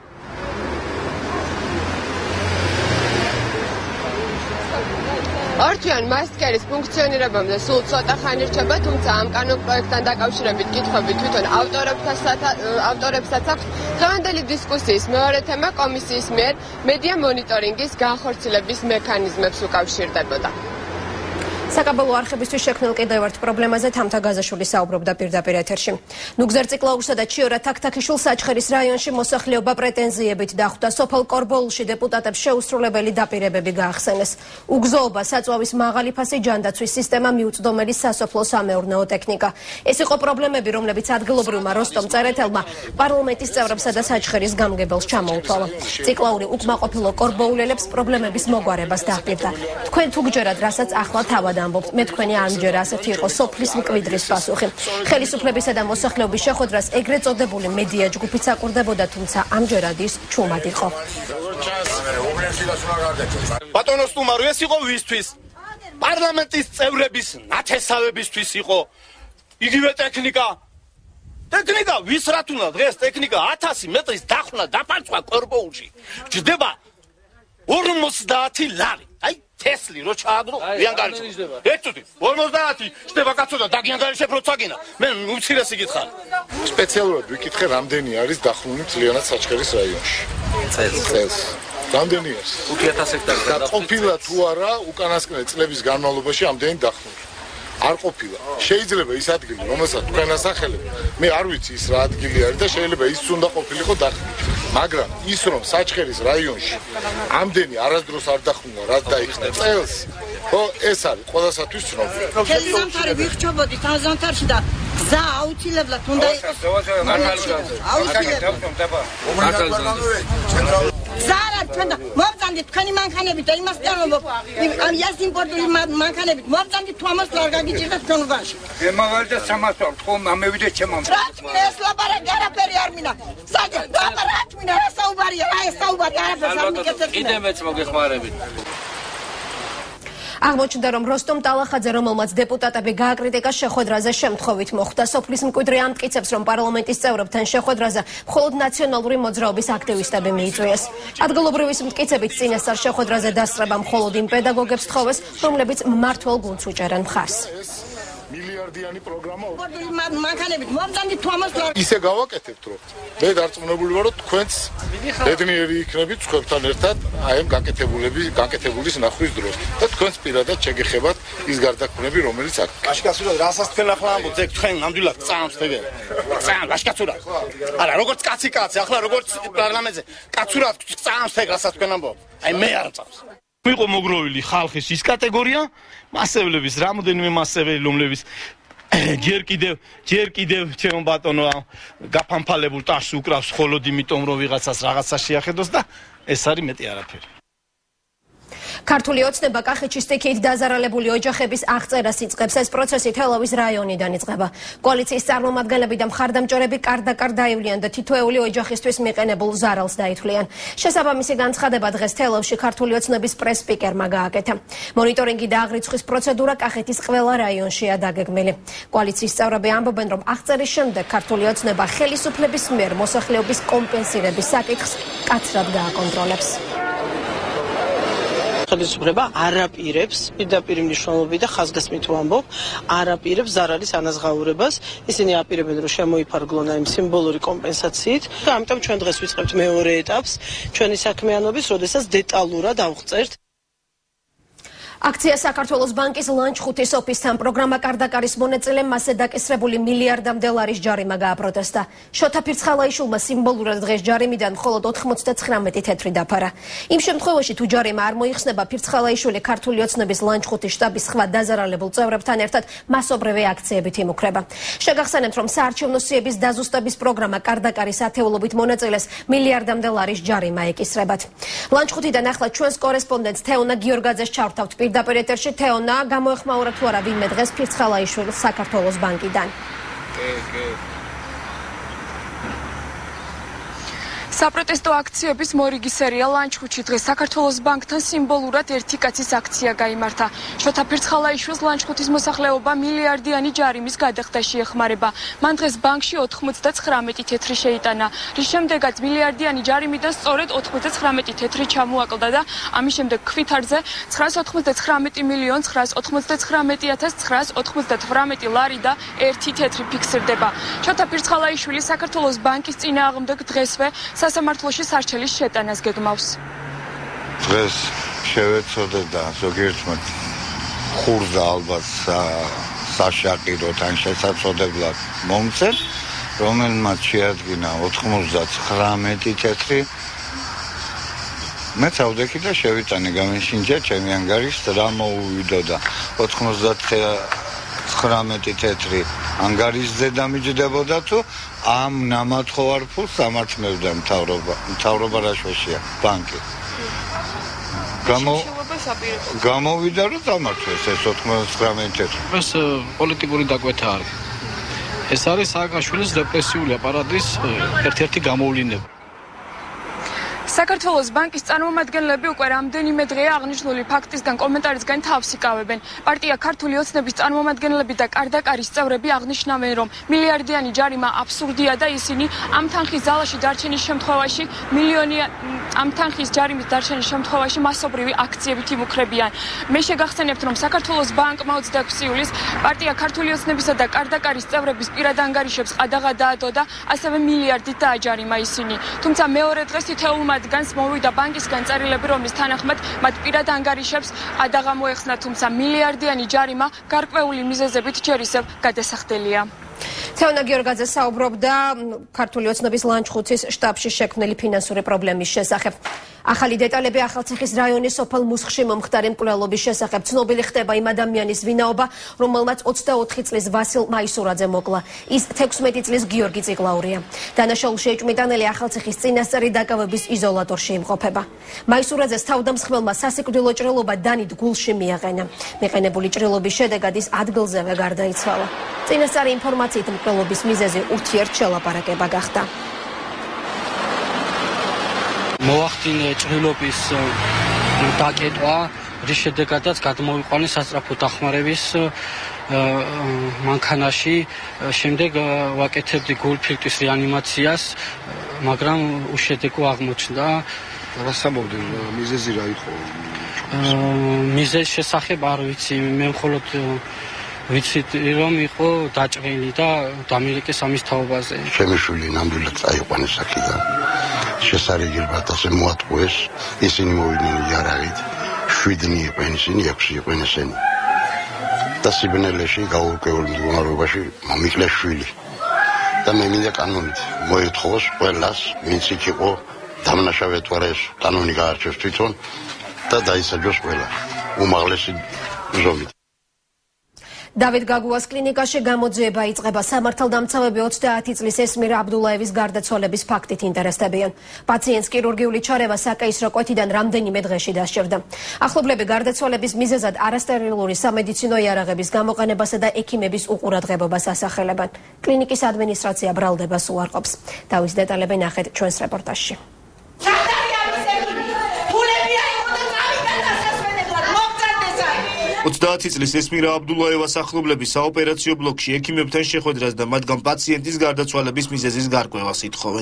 ორთვიან მასტკერის ფუნქციონირებამდე სულ ცოტა ხანი რჩება, თუმცა ამ კანონ პროექტთან დაკავშირებით კითხვები თვითონ ავტორებსაც აქვს. დღევანდელი დისკუსიის მეორე თემა კომისიის მიერ მედია მონიტორინგის განხორციელების მექანიზმებს უკავშირდებოდა. საკაბელო არხებისთვის შექმნილ კიდევ ერთ პრობლემაზე თამთა გაზაშვილი საუბრობდა პირდაპირ ეთერში. ნუგზერ ციკლაურსა და ჩიორა თაქთაქიშვილ საჩხერის რაიონში მოსახლეობა პრეტენზიებით დახვდა. სოფელ კორბოულში დეპუტატებს შეუსრულებელი დაპირებები გაახსენეს. უგზოობა, საწვავის მაღალი ფასი, ჯანდაცვის სისტემა, მიუწვდომელი სასოფლო-სამეურნეო ტექნიკა. ეს იყო პრობლემები, რომლებიც ადგილობრივმა როსტომ წერეთელმა პარლამენტის წევრებსა და საჩხერის გამგებელს ჩამოუთვალა. ციკლაური უკმაყოფილო კორბოულელებს პრობლემების მოგვარებას დაჰპირდა. თქვენ თუ გჯერათ, რასაც ახლა თავად ამბობთ, მე თქვენი ამჯერა ასეთი იყო სოფლის მკვიდრის პასუხი. ხელისუფლებისა და მოსახლეობის შეხვედრას ეგრეთ წოდებული მედია ჯგუფიც აკვირდებოდა, თუმცა ამჯერად ის ჩუმად იყო. ბატონო სტუმარო, ეს იყო ვისთვის? პარლამენტის წევრების ნათესავებისთვის იყო. იგივე ტექნიკა. ტექნიკა ვის რათ უნდა დღეს ტექნიკა ათასი მეტრის დახვრა დაფარცხვა კორბოულში. ჯდება ორმოცდაათი ლარი. აი თესლი რო ჩააგდო ვიანგარიში. ეცუდი ორმოცდაათი შტება კაცო და დაგიანგარი შეფროცაგინა. მე უცირესი გითხარ. სპეციალურად ვიკითხე, რამდენი არის დახვრული მთლიანად საჩხერის რაიონში. წელს. წელს. რამდენი არის? ხუთი ათასი ჰექტარი. და ყოფილა თუ არა უკანასკნელი წლების განმავლობაში ამდენი დახვრული? არ ყოფილა. შეიძლება ის ადგილი, რომელსაც თქვენ ასახელებთ, მე არ ვიცი ის რა ადგილი არის და შეიძლება ის უნდა ყოფილიყო დახვრული. მაგრამ ის რომ საჩხერის რაიონში ამდენი არასდროს არ დახვრულა, რაც დაიხსნა წელს, ხო, ეს არის ყველასათვის ცნობილი. ხელი ზამთარი ვიხჩობოდით ამ ზამთარში და გზა აუცილებლად უნდა იყოს. აუცილებლად. ზარა თქვენ და მოვწანდით თქვენი მანქანებით და იმას წარმოებთ. ამ ის იმპორტული მანქანებით მოვწანდით თუ ამას არ გაგიჭირდა თქვენ უბანში. მაღალი და სამას ვარ, ხომ ამევიდე ჩემო. რა თქმა ეს ლაპარაკი არაფერი არ მინდა. საჭე რა თქმა რა საუბარია, რა ეს საუბარი არაფერს არ მიკეთებს. კიდე მეც მოგეხმარებით. აღმოჩნდა, რომ როსტომ ტალახაძე, რომელმაც დეპუტატები გააკრიტიკა შეხვედრაზე, შემთხვევით მოხვდა. სოფლის მკვიდრი ამტკიცებს, რომ პარლამენტის წევრებთან შეხვედრაზე მხოლოდ ნაციონალური მოძრაობის აქტივისტები მიიწვიეს. ადგილობრივის მტკიცებით წინასწარ შეხვედრაზე დასწრება მხოლოდ იმ პედაგოგებს თხოვეს, რომლებიც მმართველ გუნდს უჭერენ მხარს. მილიარდიანი პროგრამა მანქანებით მოვწანდით თუ ამას ისე გავაკეთებთ, რომ მე დარწმუნებული ვარ, რომ თქვენც ბედნიერი იქნებით თქვენთან ერთად აი ამ გაკეთებულების გაკეთებულის ნახვის დროს და თქვენც პირადად შეგეხებათ ის გარდაქმნები, რომელიც აქ. აშკაცურად, რასაც თქვენ ახლა ამბობთ, ეგ თქვენ ნამდვილად წამს ეგ. წამს აშკაცურად. არა, როგორც კაცი კაცი, ახლა როგორც პარლამენტზე კაცურად წამს ეგ, რასაც თქვენ ამბობთ. აი მე არ წამს. იყო მოგროვილი ხალხის ის კატეგორია, მასევლების, რამოდენიმე მასეველი, რომლებიც ჯერ კიდევ, ჯერ კიდევ ჩემო ბატონო გაფანფალებულ ტაშს უკრავს მხოლოდ იმიტომ, რომ ვიღაცას რაღაცა შეახედოს და ეს არის მეტი არაფერი. ქართული ოცნება კახეთში სტიქიით დაზარალებული ოჯახების აღწერას იწყებს. ეს პროცესი თელავის რაიონიდან იწყება. კოალიციის წარმომადგენლები და მხარდამჭერები კარდაკარ დაივლიან და თითოეული ოჯახისთვის მიყენებულ ზარალს დაითვლიან. შესაბამისი განცხადება დღეს თელავში ქართული ოცნების პრეს-სპიკერმა გააკეთა. მონიტორინგი და აღრიცხვის პროცედურა კახეთის ყველა რაიონშია დაგეგმილი. კოალიციის წევრები ამბობენ, რომ აღწერის შემდეგ ქართული ოცნება ხელისუფლების მიერ მოსახლეობის კომპენსირების საკითხს კაცრად გააკონტროლებს. ხელისუფლება არაპირებს პირდაპირ მნიშვნელობით და ხაზგასმით ვამბობ, არაპირებს ზარალის ანაზღაურებას. ისინი აპირებენ, რომ შემოიფარგლონ იმ სიმბოლური კომპენსაციით და ამიტომ ჩვენ დღეს ვიწყებთ მეორე ეტაპს ჩვენი საქმიანობის, როდესაც დეტალურად ავღწერთ. აქცია საქართველოს ბანკის ლანჩხუთის ოფისთან პროგრამა კარდაკარის მონაწილე მასზე დაკისრებული მილიარდამდე ლარის ჯარიმა გააპროტესტა. შოთა ფირცხალაიშვილმა სიმბოლურად დღეს ჯარიმიდან მხოლოდ ოთხმოცდათხრამეტი თეთრი დაფარა. იმ შემთხვევაში თუ ჯარიმა არ მოიხსნება, ფირცხალაიშვილი ქართული ოცნების ლანჩხუთის შტაბის სხვა დაზარალებულ წევრებთან ერთად მასობრივი აქციებით იმუქრება. შეგახსენებთ, რომ საარჩევნო სიების დაზუსტების პროგრამა კარდაკარის ათეულობით მონაწილეს მილიარდამდე ლარის ჯარიმა ეკისრებათ. ლანჩხუთიდან ახლა ჩვენს კორესპონდენტ თეონა გიორგაძეს ჩავთავთ. პირდაპირ ეთერში თეონა, გამოეხმაურა თუ არა ვინმე დღეს ფირცხალაიშვილს საქართველოს ბანკიდან? კი, კი. საპროტესტო აქციების მორიგი სერია ლანჩხუთში დღეს საქართველოს ბანკთან სიმბოლურად ერთი კაცის აქცია გაიმართა. შოთა ფირცხალაიშვილს ლანჩხუთის მოსახლეობა მილიარდიანი ჯარიმის გადახდაში ეხმარება. მან დღეს ბანკში ოთხმოცდათხრამეტი თეთრი შეიტანა, რის შემდეგაც მილიარდიანი ჯარიმიდან სწორედ ოთხმოცდათხრამეტი თეთრი ჩამოაკლდა და ამის შემდეგ ქვითარზე ცხრაას ოთხმოცდათხრამეტი მილიონ ცხრაას ოცდათხრამეტი ათას ცხრაას ოცდათვრამეტი ლარი და ერთი თეთრი ფიქსირდება. შოთა ფირცხალაიშვილი საქართველოს ბანკის წინააღმდეგ დღესვე სასამართლოში სარჩელის შეტანას გეგმავს. დღეს შევეცოდე და ზოგიერთმა ხურდა ალბათ საშაყიროთ ან შესაძლებლად მომწეს, რომელმაც შეადგინა ოთხმოცდათხრამეტი თეთრი. მე წავდექი და შევიტანე გამიშინჯა ჩემი ანგარის რა მოუვიდო და ოთხმოცდათხრამეტი თეთრი ანგარის ზედა მიჯდებოდა თუ ამ ნამათხოვარ ფულს ამართმევდა მთავრობა მთავრობა რაშვაშია ბანკი. გამო გამოვიდა რომ დამართვეს ეს ოთხმოცდათხრამეტი თეთრი. ეს პოლიტიკური დაკვეთა არის. ეს არის სააკაშვილის რეპრესიული აპარატის ერთ-ერთი გამოვლენა. საქართველოს ბანკის წარმომადგენლები უკვე რამდენიმე დღეა აღნიშნული ფაქტისგან კომენტარისგან თავს იკავებენ. პარტია ქართული ოცნების წარმომადგენლები და კარდაკარის წევრები აღნიშნავენ, რომ მილიარდიანი ჯარიმა აბსურდია და ისინი ამ თანხის ძალაში დარჩენის შემთხვევაში მილიონი ამ თანხის ჯარიმის დარჩენის შემთხვევაში მასობრივი აქციებით იმუქრებიან. მე შეგახსენებთ, რომ საქართველოს ბანკმა ოცდაექვსი იulis პარტია ქართული ოცნებისა და კარდაკარის წევრების პირად ანგარიშებს ყადაღა დაადო და ასევე მილიარდით დააჯარიმა ისინი. თუმცა მეორე დღეს თითოეულმა განს მოვიდა ბანკისგან წერილები, რომლის თანახმად მათ პირად ანგარიშებს ყადაღა მოეხსნა, თუმცა მილიარდიანი ჯარიმა გარკვეული მიზეზებით ჯერ ისევ გადასახდელია. თეონა გიორგაძე საუბრობდა ქართული ოცნების ლანჩხუთის შტაბში შექმნილი ფინანსური პრობლემის შესახებ. ახალი დეტალები ახალციხის რაიონის სოფელ მუსხში მომხდარი მკვლელობის შესახებ. ცნობილი ხდება იმ ადამიანის ვინაობა, რომელმაც ოცდაოთხი წლის ვასილ მაისურაძე მოკლა. ის თექვსმეტი წლის გიორგი წიგლაურია. დანაშაულში ეჭვმიტანელი ახალციხის წინასწარი დაკავების იზოლატორში იმყოფება. მაისურაძეს თავდამსხმელმა სასიკვდილო ჭრილობა დანით გულში მიაყენა. მიყენებული ჭრილობის შედეგად ის ადგილზევე გარდაიცვალა. წინასწარი ინფორმაციით მკვლელობის მიზეზი ურთიერთშელაპარაკება გახდა. მოახდინე ჭრილობის დაკეტვა, რის შედეგადაც გადმოვიყვანეს სასწრაფო დახმარების მანქანაში. შემდეგ ვაკეთებდი გულფილტვის რეანიმაციას, მაგრამ უშედეგო აღმოჩნდა. რასამოვდნენ მიზეზი რა იყო? მიზეზის შესახებ არ ვიცი, მე მხოლოდ ვიცით რომ იყო დაჭრილი და დამირეკეს ამის თაობაზე. ჩემი შვილი ნამდვილად წაიყვანეს აქედან. შესარიგებლად ასე მოატყუეს, ისინი მოვიდნენ იარაღით. შვიდნი იყვნენ ისინი, ექვსი იყვნენ ესენი. და სიბნელეში გაურკვეველ მდგომარეობაში მომიკლეს შვილი. და მე მინდა კანონით მოეთხოვოს ყველას, ვინც იქ იყო დამნაშავე თუ არა, ეს კანონი გაარჩევს თვითონ და დაისაჯოს ყველა უმაღლესი ზომით. დავით გაგუას კლინიკაში გამოძიება იწყება. სამართალდამცავები ოცდაათი წლის ესმირ აბდულაევის გარდაცვალების ფაქტით ინტერესდებიან. პაციენტს ქირურგიული ჩარევა საკაისრო კვეთიდან რამდენიმე დღეში დასჭირდა. ახლობლები გარდაცვალების მიზეზად არასტერილური სამედიცინო იარაღების გამოყენებასა და ექიმების უყურადღებობას ასახელებენ. კლინიკის ადმინისტრაცია ბრალდებას უარყოფს. თავის დეტალები ნახეთ ჩვენს რეპორტაჟში. ოცდაათი წლის ესმირა აბდულაევას ახლობლები საოპერაციო ბლოკში ექიმებთან შეხვედრას და მათგან პაციენტის გარდაცვალების მიზეზის გარკვევას ითხოვენ.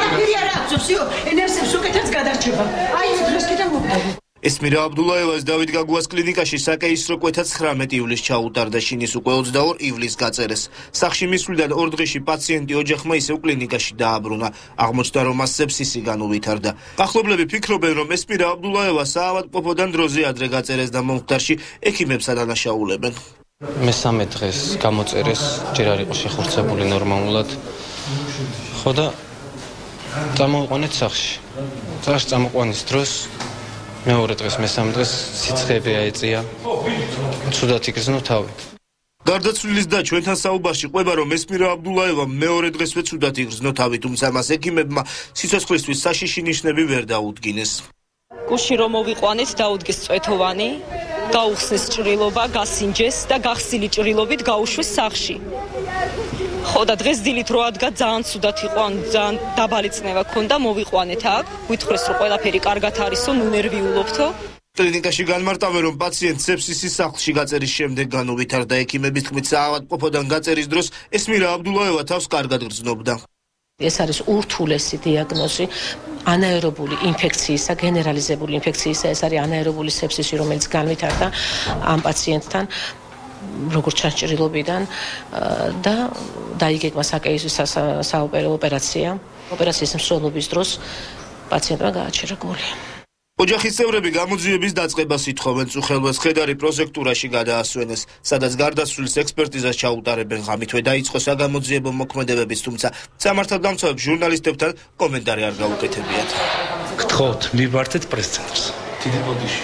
ესმირა აბდულაევას დავით გაგუას კლინიკაში საკაისრო კვეთა ცხრამეტი ივლისს ჩაუტარდა, შინის უკვე ოცდაორი ივლისს გაწერეს. სახლში მისვლიდან ორ დღეში პაციენტი ოჯახმა ისევ კლინიკაში დააბრუნა. აღმოჩნდა, რომ მას სეფსისი განუვითარდა. ახლობლები ფიქრობენ, რომ ესმირა აბდულაევა საავადმყოფოდან დროზე ადრე გაწერეს და მომხდარში ექიმებს ადანაშაულებენ. მესამე დღეს გამოწერეს, ჯერ არ იყო შეხორცებული ნორმალურად. ხო და წამოიყვანეთ სახლში. სახლში წამოყვანის დროს მეორე დღეს მესამე დღეს სიცხეები აეწია. ცუდად იგრძნო თავი. გარდაცვლილის და ჩვენთან საუბარში ყვება, რომ ესმირა აბდულაევა მეორე დღესვე ცუდად იგრძნო თავი, თუმცა მას ექიმებმა სიცოცხლისთვის საშიში ნიშნები ვერ დაუდგინეს. კუში რომ მოვიყვანეთ, დაუდგეს წვეთოვანი, გაუხსნეს ჭრილობა, გასინჯეს და გახსილი ჭრილობით გაუშვეს სახლში. ხო და დღეს დილით რო ადგა ძალიან ცუდად იყო, ან ძალიან დაბალი წნევა ქონდა, მოვიყვანეთ აქ, გვითხრეს რომ ყველაფერი კარგად არისო, ნუ ნერვიულობთო. კლინიკაში განმარტავენ, რომ პაციენტ სეფსისის სახლში გაწერის შემდეგ განუვითარდა. ექიმების თქმით, საავადმყოფოდან გაწერის დროს ესმირა აბდულაევა თავს კარგად გრძნობდა. ეს არის ურთულესი დიაგნოზი ანაერობული ინფექციისა, გენერალიზებული ინფექციისა, ეს არის ანაერობული სეფსისი, რომელიც განვითარდა ამ პაციენტთან. როგორც ჩანს ჭრილობიდან და დაიგეგმა საკაისრო საოპერო ოპერაცია. ოპერაციის მსვლელობის დროს პაციენტმა გააჩერა გული. ოჯახის წევრები გამოძიების დაწყებას ითხოვენ. წუხელვეს ხედარი პროზექტურაში გადაასვენეს, სადაც გარდაცვლილის ექსპერტიზას ჩაუტარებენ. ღამითვე დაიწყო საგამოძიებო მოქმედებებიც, თუმცა სამართალდამცავებს ჟურნალისტებთან კომენტარი არ გაუკეთებიათ. გთხოვთ, მივართეთ პრეს-ცენტრს. დიდი ბოდიში.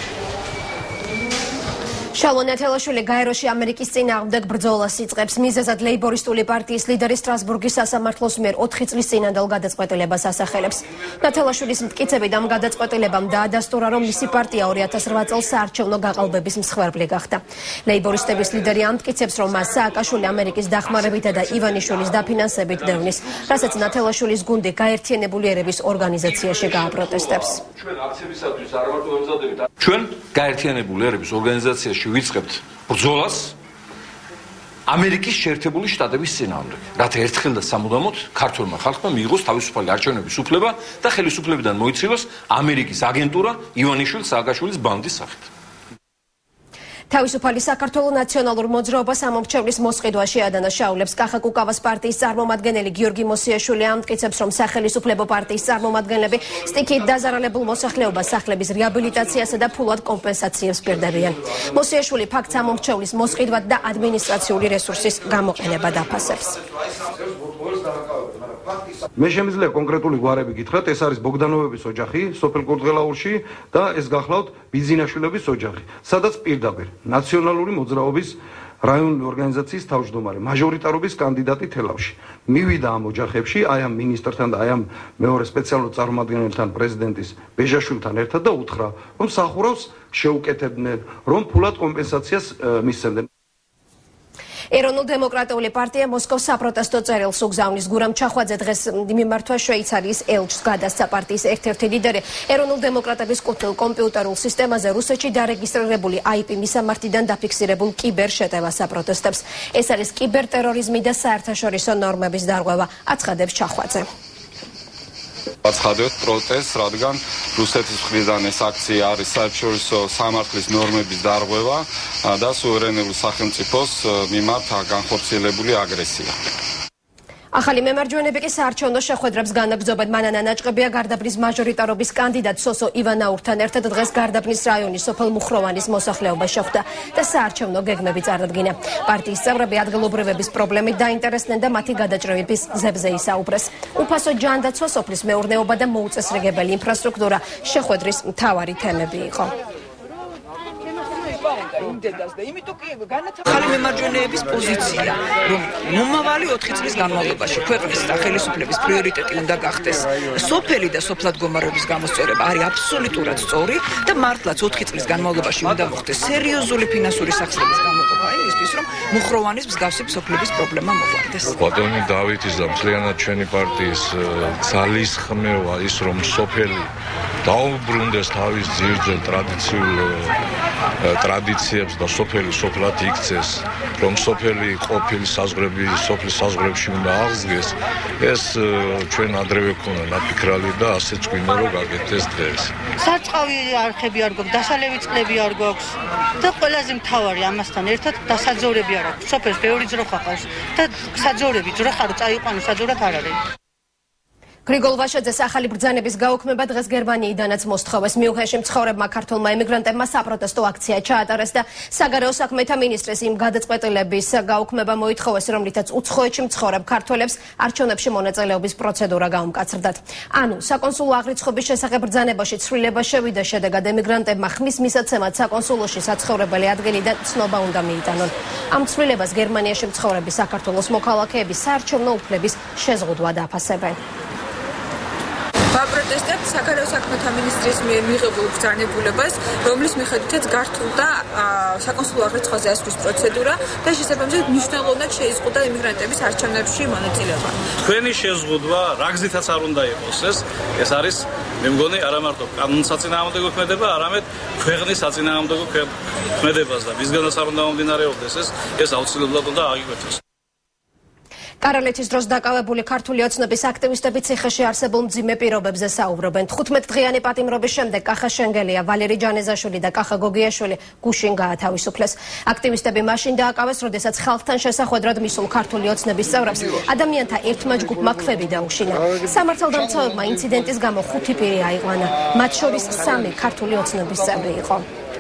შალვა ნათელაშვილი გაეროში ამერიკის წინააღმდეგ ბრძოლას იწყებს. მიზეზად ლეიბორისტული პარტიის ლიდერი სტრასბურგის სასამართლოს მიერ ოთხი წლის წინანდელ გადაწყვეტილებას ასახელებს. ნათელაშვილის მტკიცებით ამ გადაწყვეტილებამ დაადასტურა, რომ მისი პარტია ორი ათას რვა წელს საარჩევნო გაყალბების მსხვერპლი გახდა. ლეიბორისტების ლიდერი ამტკიცებს, რომ მას სააკაშვილი ამერიკის დახმარებითა და ივანიშვილის დაფინანსებით დევნის, რასაც ნათელაშვილის გუნდი გაერთიანებული ერების ორგანიზაციაში გააპროტესტებს. ჩვენ აქციებისათვის არ ვართ მომზადებით. ჩვენ გაერთიანებული ერების ორგანიზაციაში ვიწყებთ ბრძოლას ამერიკის შეერთებული შტატების წინააღმდეგ, რათა ერთხელ და სამუდამოდ ქართულმა ხალხმა მიიღოს თავისუფალი არჩევნების უფლება და ხელისუფლებიდან მოიცილოს ამერიკის აგენტურა ივანიშვილის სააკაშვილის ბანდის სახით. თავისუფალი საქართველოს ნაციონალურ მოძრაობას ამომრჩევლის მოსყიდვა შეადანაშაულებს. კახა კუკავას პარტიის წარმომადგენელი გიორგი მოსიაშვილი ამტკიცებს, რომ სახელისუფლებო პარტიის წარმომადგენლები სტიქით დაზარალებულ მოსახლეობას სახლების რეაბილიტაციასა და ფულად კომპენსაციებს პირდებიან. მოსიაშვილი ფაქტს ამომრჩევლის მოსყიდვად და ადმინისტრაციული რესურსის გამოყენება დაფასებს. მე შემიძლია კონკრეტული გვარები გითხრათ, ეს არის ბოგდანოვების ოჯახი სოფელ კურდღელაურში და ეს გახლავთ ბიძინაშვილების ოჯახი, სადაც პირდაპირ ნაციონალური მოძრაობის რაიონული ორგანიზაციის თავმჯდომარე, მაჟორიტარობის კანდიდატი თელავში მივიდა ამ ოჯახებში, აი ამ მინისტრთან და აი ამ მეორე სპეციალურ წარმომადგენელთან, პრეზიდენტის ბეჟაშვილთან ერთად და უთხრა, რომ სახურავს შეუკეთებდნენ, რომ ფულად კომპენსაციას მისცემდნენ. ეროვნულ დემოკრატიული პარტია მოსკოვს საპროტესტო წერილს უგზავნის. გურამ ჩახვაძე დღეს მიმართვა შვეიცარიის ელჩს გადასცა. პარტიის ერთ-ერთი ლიდერი ეროვნულ დემოკრატების კუთვნილ კომპიუტერულ სისტემაზე რუსეთში დარეგისტრირებული აი პი მისამართიდან დაფიქსირებულ კიბერ შეტევას აპროტესტებს. ეს არის კიბერტერორიზმი და საერთაშორისო ნორმების დარღვევა, აცხადებს ჩახვაძე. აცხადოთ პროტესტს, რადგან რუსეთის მხრიდან ეს აქცია არის საერთაშორისო სამართლის ნორმების დარღვევა და სუვერენული სახელმწიფოს მიმართ განხორციელებული აგრესია. ახალი მემარჯვენეები კი საარჩევნო შეხვედრებს განაგრძობენ. მანანა ნაჭყებია გარდაბნის მაჟორიტარობის კანდიდატ სოსო ივანაურთან ერთად დღეს გარდაბნის რაიონის სოფელ მუხროვანის მოსახლეობა შეხვდა და საარჩევნო გეგმები წარადგინა. პარტიის წევრები ადგილობრივების პრობლემით დაინტერესდნენ და მათი გადაჭრების გზებზე ისაუბრეს. უფასო ჯანდაცვა, სოფლის მეურნეობა და მოუწესრიგებელი ინფრასტრუქტურა შეხვედრის მთავარი თემები იყო. დედას და იმიტომ კი განაცხადა ხალი მემარჯვენეების პოზიცია, რომ მომავალი ოთხი წლის განმავლობაში ქვეყნის და ხელისუფლების პრიორიტეტი უნდა გახდეს სოფელი და სოფლადგომარეობის გამოსწორება არის აბსოლუტურად სწორი და მართლაც ოთხი წლის განმავლობაში უნდა მოხდეს სერიოზული ფინანსური სახსრების გამოყოფა იმისთვის, რომ მუხროვანის მსგავსი სოფლების პრობლემა მოგვარდეს. ბატონი დავითის და მთლიანად ჩვენი პარტიის ძალისხმევა ის, რომ სოფელი დაუბრუნდეს თავის ძირზე ტრადიციულ ტრადიციებს და სოფელი სოფლად იქცეს, რომ სოფელი ყოფილი საზღვრები სოფლის საზღვრებში უნდა აღზრდეს, ეს ჩვენ ადრევე ქონა ნაფიქრალი და ასეც გვინდა რომ გაკეთდეს დღეს. სარწყავი არხები არ გვაქვს, დასალევი წყლები არ გვაქვს და ყველაზე მთავარი ამასთან ერთად დასაძოვრები არ აქვს. სოფელს ბევრი ძროხა ყავს და საძოვრები ძროხა რო წაიყვანოს საძოვრად არ არის. გრიგოლ ვაშაძეს ახალი ბრძანების გაუქმება დღეს გერმანიიდანაც მოსთხოვეს. მიუნხენში მცხოვრებმა ქართველმა ემიგრანტებმა საპროტესტო აქცია ჩაატარეს და საგარეო საქმეთა მინისტრის იმ გადაწყვეტილების გაუქმება მოითხოვეს, რომლითაც უცხოეთში მცხოვრებ ქართველებს არჩევნებში მონაწილეობის პროცედურა გაუმკაცრდათ. ანუ საკონსულო აღრიცხობის შესახებ ბრძანებაში ცვლილება შევიდა, შედეგად ემიგრანტებმა ხმის მისაცემად საკონსულოში საცხოვრებელი ადგილიდან ცნობა უნდა მიიტანონ. ამ ცვლილებას გერმანიაში მცხოვრები საქართველოს მოქალაქეების საარჩევნო უფლების შეზღუდვა დაფასებენ. ვაპროტესტებთ საგარეო საქმეთა მინისტრის მიერ მიღებულ ბრძანებულებას, რომლის მიხედვითაც გართულდა საკონსულო აღრიცხვაზე ასვლის პროცედურა და შესაბამისად მნიშვნელოვნად შეიზღუდა იმიგრანტების არჩევნებში მონაწილეობა. თქვენი შეზღუდვა რა გზითაც არ უნდა იყოს ეს, ეს არის მე მგონი არა მარტო კანონსაწინააღმდეგო ქმედება, არამედ ქვეყნის საწინააღმდეგო ქმედებას და მისგანაც არ უნდა მომდინარეობდეს ეს, ეს აუცილებლად უნდა აღიკვეთოს. კარალეთის დროს დაკავებული ქართული ოცნების აქტივისტები ციხეში არსებულ მძიმე პირობებზე საუბრობენ. თხუთმეტ დღიანი პატიმრობის შემდეგ კახა შენგელია, ვალერი ჯანეზაშვილი და კახა გოგიაშვილი გუშინ გაათავისუფლეს. აქტივისტები მაშინ დააკავეს, როდესაც ხალხთან შესახვედრად მისულ ქართული ოცნების წევრებს ადამიანთა ერთმა ჯგუფმა ქვები დაუშინა. სამართალდამცავებმა ინციდენტის გამო ხუთი პირი აიყვანა, მათ შორის სამი ქართული ოცნების წევრი იყო.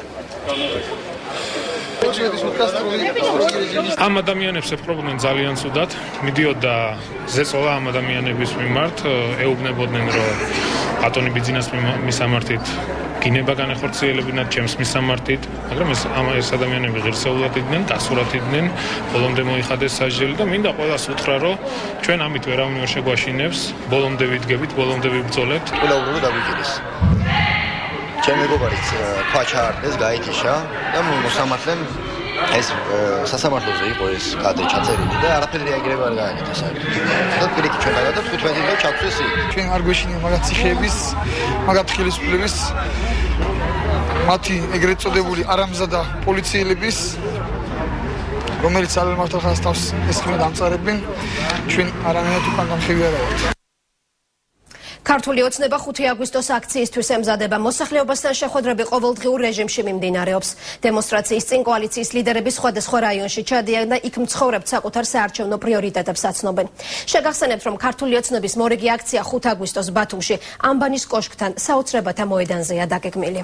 ამ ადამიანებს ეპყრობდნენ ძალიან ცუდად, მიდიოდა ზეწოლა ამ ადამიანების მიმართ, ეუბნებოდნენ, რომ ბატონი ბიძინას მისამართით გინება განეხორციელებინათ ჩემს მისამართით, მაგრამ ეს ეს ადამიანები ღირსეულად იდნენ, დასურათ იდნენ, ბოლომდე მოიხადეს სასჯელი და მინდა ყველას უთხრა, რომ ჩვენ ამით ვერავინ ვერ შეგვაშინებს, ბოლომდე ვიდგებით, ბოლომდე ვიბრძოლებთ. ყველა უბრალოდ დაგვიგდეს. ჩემი მეგობარიც ქვა ჩაარტეს, გაითიშა და მოსამართლემ ეს სასამართლოზე იყო ეს კადრი ჩაწერილი და არაფერი რეაგირება არ გააკეთა საერთოდ. და პირიქით ჩვენ გადავიდა თხუთმეტი დღე ჩავწეს იქ. ჩვენ არ გვეშინია მაგათ ციხეების, მაგათ ხელისუფლების, მათი ეგრეთ წოდებული არამზადა პოლიციელების, რომელიც ძალიან მართალ ხას თავს ესხმენ დამწარებენ, ჩვენ არანაირად უკან გამხევი არა ვართ. ქართული ოცნება ხუთი აგვისტოს აქციისთვის ემზადება. მოსახლეობასთან შეხვედრები ყოველდღიურ რეჟიმში მიმდინარეობს. დემონსტრაციის წინ კოალიციის ლიდერები სხვადასხვა რაიონში ჩადიან და იქ მცხოვრებთ საკუთარ საარჩევნო პრიორიტეტებს აცნობენ. შეგახსენებთ, რომ ქართული ოცნების მორიგი აქცია ხუთი აგვისტოს ბათუმში ამბანის კოშკთან საოცრებათა მოედანზეა დაგეგმილი.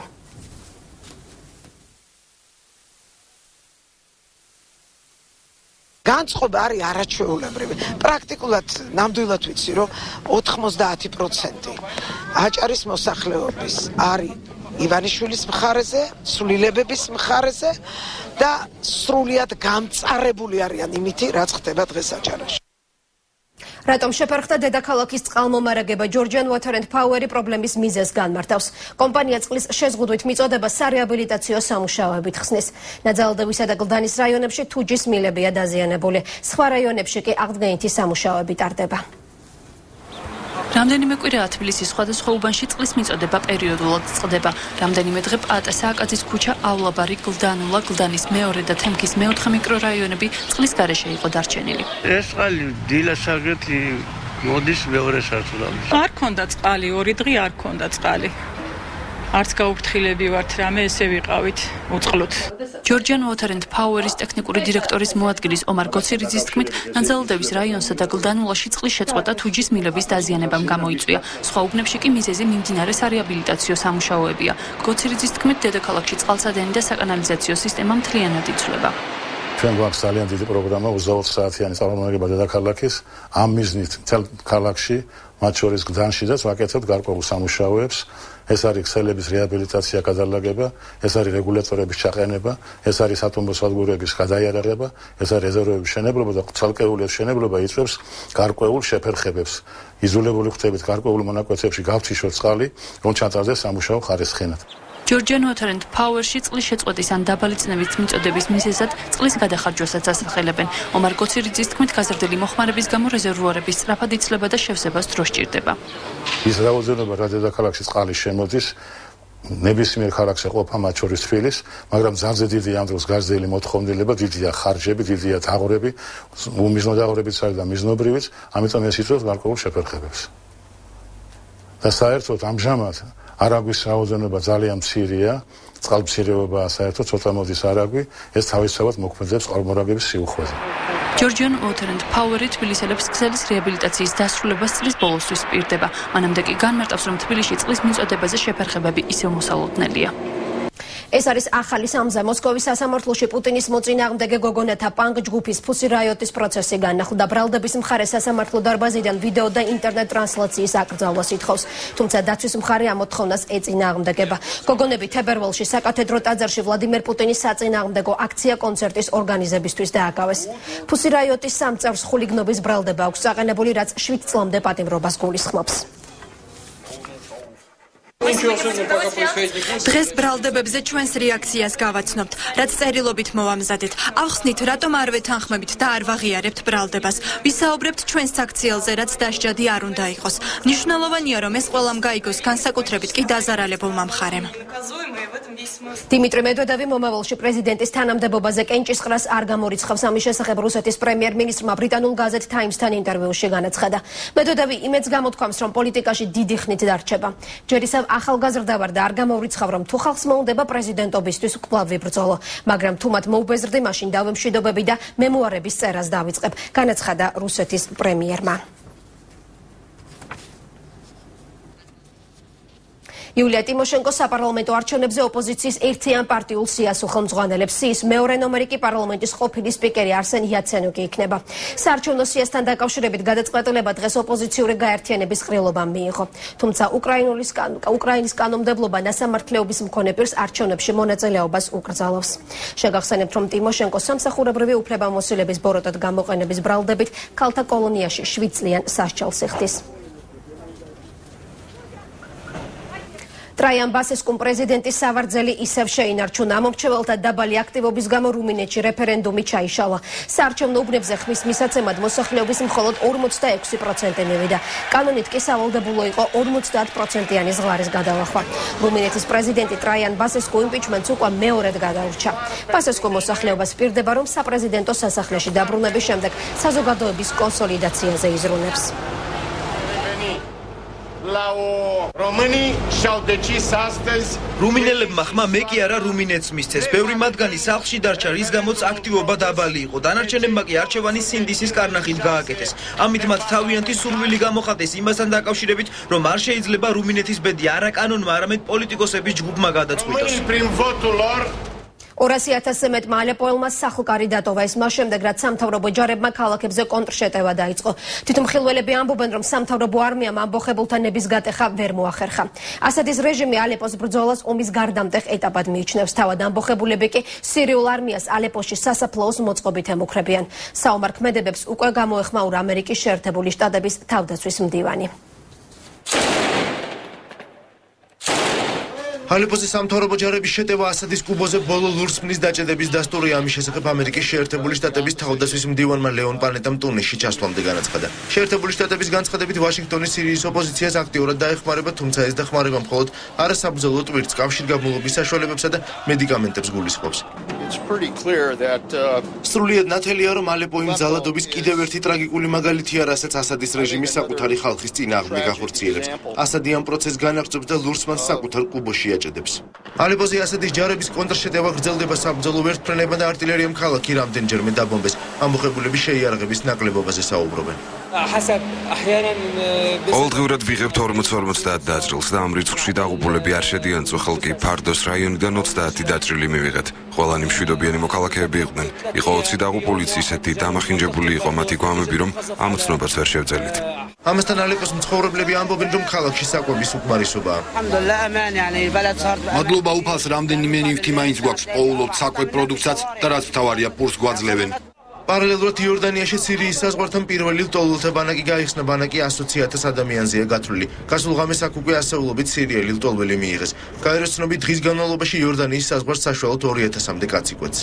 განწყობა არის არაჩვეულებრივი. პრაქტიკულად ნამდვილად ვიცი, რომ ოთხმოცდაათი პროცენტი აჭარის მოსახლეობის არის ივანიშვილის მხარეზე, სრულილებების მხარეზე და სრულიად გამწარებული არიან იმითი, რაც ხდება დღეს აჭარაში. რატომ შეფერხდა დედაქალაქის წყალმომარაგება? Georgian Water and Power პრობლემის მიზეზს განმარტავს. კომპანია წყლის შეზღუდვით მიწოდებას სარეაბილიტაციო სამუშაოებით ხსნის. ნაძალდევისა და გლდანის რაიონებში თუჯის მილებია დაზიანებული. სხვა რაიონებში კი აღდგენითი სამუშაოები ტარდება. რამდენიმე კვირაა თბილისის სხვადასხვა უბანში წყლის მიწოდება პერიოდულად წყდება. რამდენიმე დღე პატა სააკაძის ქუჩა,ავლაბარი, გლდანულა, გლდანის მეორე და თემქის მეოთხე მიკრორაიონები წყლის გარეშე იყო დარჩენილი. ეს წყალი დილას აგეთი მოდის მეორე სართულამდე. არ ქონდა წყალი, ორი დღე არ ქონდა წყალი. არც გაუფრთხილები ვართ, რამე ესე ვიყავით უწყლოდ. Georgian Water and Power-ის ტექნიკური დირექტორის მოადგილის ომარ გოცირიძის თქმით, ნაძალდევის რაიონსა და გლდანულაში წყლის შეწყვეტა თუჯის მილების დაზიანებამ გამოიწვია. სხვა უბნებში კი მიზეზი მიმდინარე სარეაბილიტაციო სამუშაოებია. გოცირიძის თქმით, დედაქალაქში წყალსადენი და საკანალიზაციო სისტემა მთლიანად იცვლება. ჩვენ გვაქვს ძალიან დიდი პროგრამა ოცდაოთხ საათიანი წარმომადგენლობა დედაქალაქის ამ მიზნით მთელ ქალაქში, მათ შორის გლდანშიც ვაკეთებთ გარკვეულ სამუშაოებს. ეს არის ქსელების რეაბილიტაცია, გადალაგება, ეს არის რეგულატორების ჩაყენება, ეს არის ატომურ სადგურების გადაიარაღება, ეს არის რეზერვების შენებლობა და ცალკეული შენებლობა იწვევს გარკვეულ შეფერხებებს. იზოლებული ხვდებით გარკვეულ მონაკვეთებში გავთიშოთ წყალი, რომ ჩატარდეს სამუშაო ხარისხენად. Georgian Water and Power-ში წყლის შეწყვეტის ან დაბალი წნევის მიწოდების მიზეზად წყლის გადახარჯვასაც ასახელებენ. ომარ კოცირიძის თქმით, გაზრდილი მოხმარების გამო რეზერვუარების სწრაფად იცლება და შევსებას დრო სჭირდება. ის რაოდენობა, რა დედაქალაქში წყალი შემოდის, ნებისმიერ ქალაქში ყოფა მათ შორის თბილის, მაგრამ ძალიან დიდი ამ დროს გაზრდილი მოთხოვნილება, დიდია ხარჯები, დიდია თაღორები, უმიზნო თაღორებიც არის და მიზნობრივიც, ამიტომ ეს იწვევს გარკვეულ შეფერხებებს. და საერთოდ ამჟამად არაგვის რაოდენობა ძალიან მცირეა, წყალმცირეობაა საერთოდ ცოტა მოდის არაგვი, ეს თავისთავად მოქმედებს წყალმორაგების სიუხვეზე. Georgian Water and Power-ი თბილისელებს ქსელის რეაბილიტაციის დასრულებას წლის ბოლოსთვის პირდება. მანამდე კი განმარტავს, რომ თბილისში წყლის მიწოდებაზე შეფერხებები ისევ მოსალოდნელია. ეს არის ახალი სამზე მოსკოვის სასამართლოში პუტინის მოწინააღმდეგე გოგონათა პანკ ჯგუფის Pussy Riot-ის პროცესი განახლდა. ბრალდების მხარე სასამართლო დარბაზიდან ვიდეო და ინტერნეტ ტრანსლაციის აკრძალვას ითხოვს, თუმცა დაცვის მხარე ამ მოთხოვნას ეწინააღმდეგება. გოგონები თებერვალში საკათედრო ტაძარში ვლადიმერ პუტინის საწინააღმდეგო აქცია-კონცერტის ორგანიზებისთვის დააკავეს. Pussy Riot-ის სამ წევრს ხულიგნობის ბრალდება აქვს წაყენებული, რაც შვიდ წლამდე პატიმრობას გულისხმობს. დღეს ბრალდებებზე ჩვენს რეაქციას გავაცნობთ, რაც წერილობით მოვამზადეთ. ახსნით, რატომ არ ვეთანხმებით და არ ვაღიარებთ ბრალდებას. ვისაუბრებთ ჩვენს აქციელზე, რაც დასჯადი არ უნდა იყოს. მნიშვნელოვანია, რომ ეს ყველამ გაიგოს, განსაკუთრებით კი დაზარალებულმა მხარემ. დიმიტრი მედვედევი მომავალში პრეზიდენტის თანამდებობაზე კენჭისყრას არ გამორიცხავს. ამის შესახებ რუსეთის პრემიერ-მინისტრმა ბრიტანულ გაზეთ Times-თან ინტერვიუში განაცხადა. მედვედევი იმედს გამოთქვამს, რომ პოლიტიკაში დიდი ხნით დარჩება. ჯერ ისევ ახალგაზრდა ვარ და არ გამოვრიცხავ, რომ თუ ხალხს მოუნდება პრეზიდენტობისთვის კვლავ ვიბრძოლო, მაგრამ თუ მათ მოუბეზრდი, მაშინ დავემშვიდობები და მემუარების წერას დავიწყებ, განაცხადა რუსეთის პრემიერმა. იულია ტიმოშენკო საპარლამენტო არჩევნებზე ოპოზიციის ერთიან პარტიულ სიას უხელმძღვანელებს. სიის მეორე ნომერი კი პარლამენტის ყოფილი სპიკერი არსენ იაცენიუკი იქნება. საარჩევნო სიასთან დაკავშირებით გადაწყვეტილება დღეს ოპოზიციური გაერთიანების ყრილობამ მიიღო. თუმცა უკრაინის კანონმდებლობა ნასამართლეობის მქონე პირს არჩევნებში მონაწილეობას უკრძალავს. შეგახსენებთ, რომ ტიმოშენკო სამსახურებრივი უფლებამოსილების ბოროტად გამოყენების ბრალდებით ქალთა კოლონიაში შვიდ წლიან სასჯელს იხდის. ტრაიან ბასესკუმ პრეზიდენტის სავარძელი ისევ შეინარჩუნა. ამომრჩეველთა დაბალი აქტივობის გამო რუმინეთში რეფერენდუმი ჩაიშალა. საარჩევნო უბნებზე ხმის მისაცემად მოსახლეობის მხოლოდ ორმოცდაექვსი პროცენტი მივიდა. კანონით კი სავალდებულო იყო ორმოცდაათ პროცენტიანი ზღვარის გადალახვა. რუმინეთის პრეზიდენტი ტრაიან ბასესკუ იმპიჩმენტს უკვე მეორედ გადაურჩა. ბასესკუ მოსახლეობას პირდება, რომ საპრეზიდენტო სასახლეში დაბრუნების შემდეგ საზოგადოების კონსოლიდაციაზე იზრუნებს. რუმინელებმა ხმა მე კი არა რუმინეთს მისცეს. ბევრი მათგანი სახლში დარჩა, რის გამოც აქტივობა დაბალი იყო. დანარჩენებმა კი არჩევანი სინდისის კარნახით გააკეთეს. ამით მათ თავიანთი სურვილი გამოხატეს იმასთან დაკავშირებით, რომ არ შეიძლება რუმინეთის ბედი არა კანონმა, არამედ პოლიტიკოსების ჯგუფმა გადაწყვიტოს. ორასი ათასზე მეტმა ალეპოელმა სახლკარი დატოვა. ეს მას შემდეგ, რაც სამთავრობო ჯარებმა ქალაქებზე კონტრშეტევა დაიწყო. თვითმხილველები ამბობენ, რომ სამთავრობო არმიამ ამბოხებულთა ნების გატეხა ვერ მოახერხა. ასადის რეჟიმი ალეპოს ბრძოლას ომის გარდამტეხ ეტაპად მიიჩნევს. თავად ამბოხებულები კი სირიულ არმიას ალეპოში სასაფლაოს მოწყობით ემუქრებიან. საომარ ქმედებებს უკვე გამოეხმაურა ამერიკის შეერთებული შტატების თავდაცვის მდივანი. ალეპოს სამთავრობო ჯარების შეტევა ასადის კუბოზე ბოლო ლურსმნის დაჭედების დასტურია. ამის შესახებ ამერიკის შეერთებული შტატების თავდაცვის მდივანმა ლეონ პანეტამ ტუნისში ჩასვლამდე განაცხადა. შეერთებული შტატების განცხადებით ვაშინგტონი სირიის ოპოზიციას აქტიურად დაეხმარება, თუმცა ეს დახმარება მხოლოდ არასაბრძოლო ტვირთს, კავშირგაბმულობის საშუალებებსა და მედიკამენტებს გულისხმობს. სრულიად ნათელია, რომ ალეპო იმ ძალადობის კიდევ ერთი ტრაგიკული მაგალითია, რასაც ასადის რეჟიმი საკუთარი ხალხის წინააღმდეგ ახორციელებს. ასადი ამ პროცესს განაგრძობს და ლურსმანს საკუთარ კუბოში ალეპოზე ასადის ჯარების კონტრშეტევა გრძელდება. საბრძოლო ვერტმფრენებმა და артиლერიამ ქალაქი რამდენჯერმე დაბომბეს. ამბოხებულები შეიარაღების ნაკლებობაზე საუბრობენ. ყოველდღიურად ვიღებთ ორმოცდაათ დაჭრილს და ამ რიცხვში დაღუპულები არ შედიან. წუხალკი ფარდოს რაიონიდან ოცდაათი დაჭრილი მივიღეთ. ყველანი მშვიდობიანი მოქალაქეები იყვნენ. იყო ოცი დაღუპული პოლიციის ეთი დამახინჯებული იყო მათი გვამები, რომ ამ ცნობას ვერ შევძელით. ამასთან ალეპოს მცხოვრებლები ამბობენ, რომ ქალაქში საკვების უკმარისობაა. მადლობა უფალს, რამდენიმე ნივთი მაინც გვაქვს, პოულობთ საკვებ პროდუქტსაც და რაც მთავარია, პურს გვაძლევენ. პარალელურად იორდანიაში სირიის საზღვართან პირველი ლტოლვილთა ბანაკი გაიხსნა, ბანაკი ასოცი ათას ადამიანზეა გათვლილი. გასულ ღამეს აქ უკვე ასეულობით სირიელი ლტოლველი მიიღეს. გაეროს ცნობით დღის განმავლობაში იორდანიის საზღვარს საშუალოდ ორი ათასამდე კაცი კვეთს.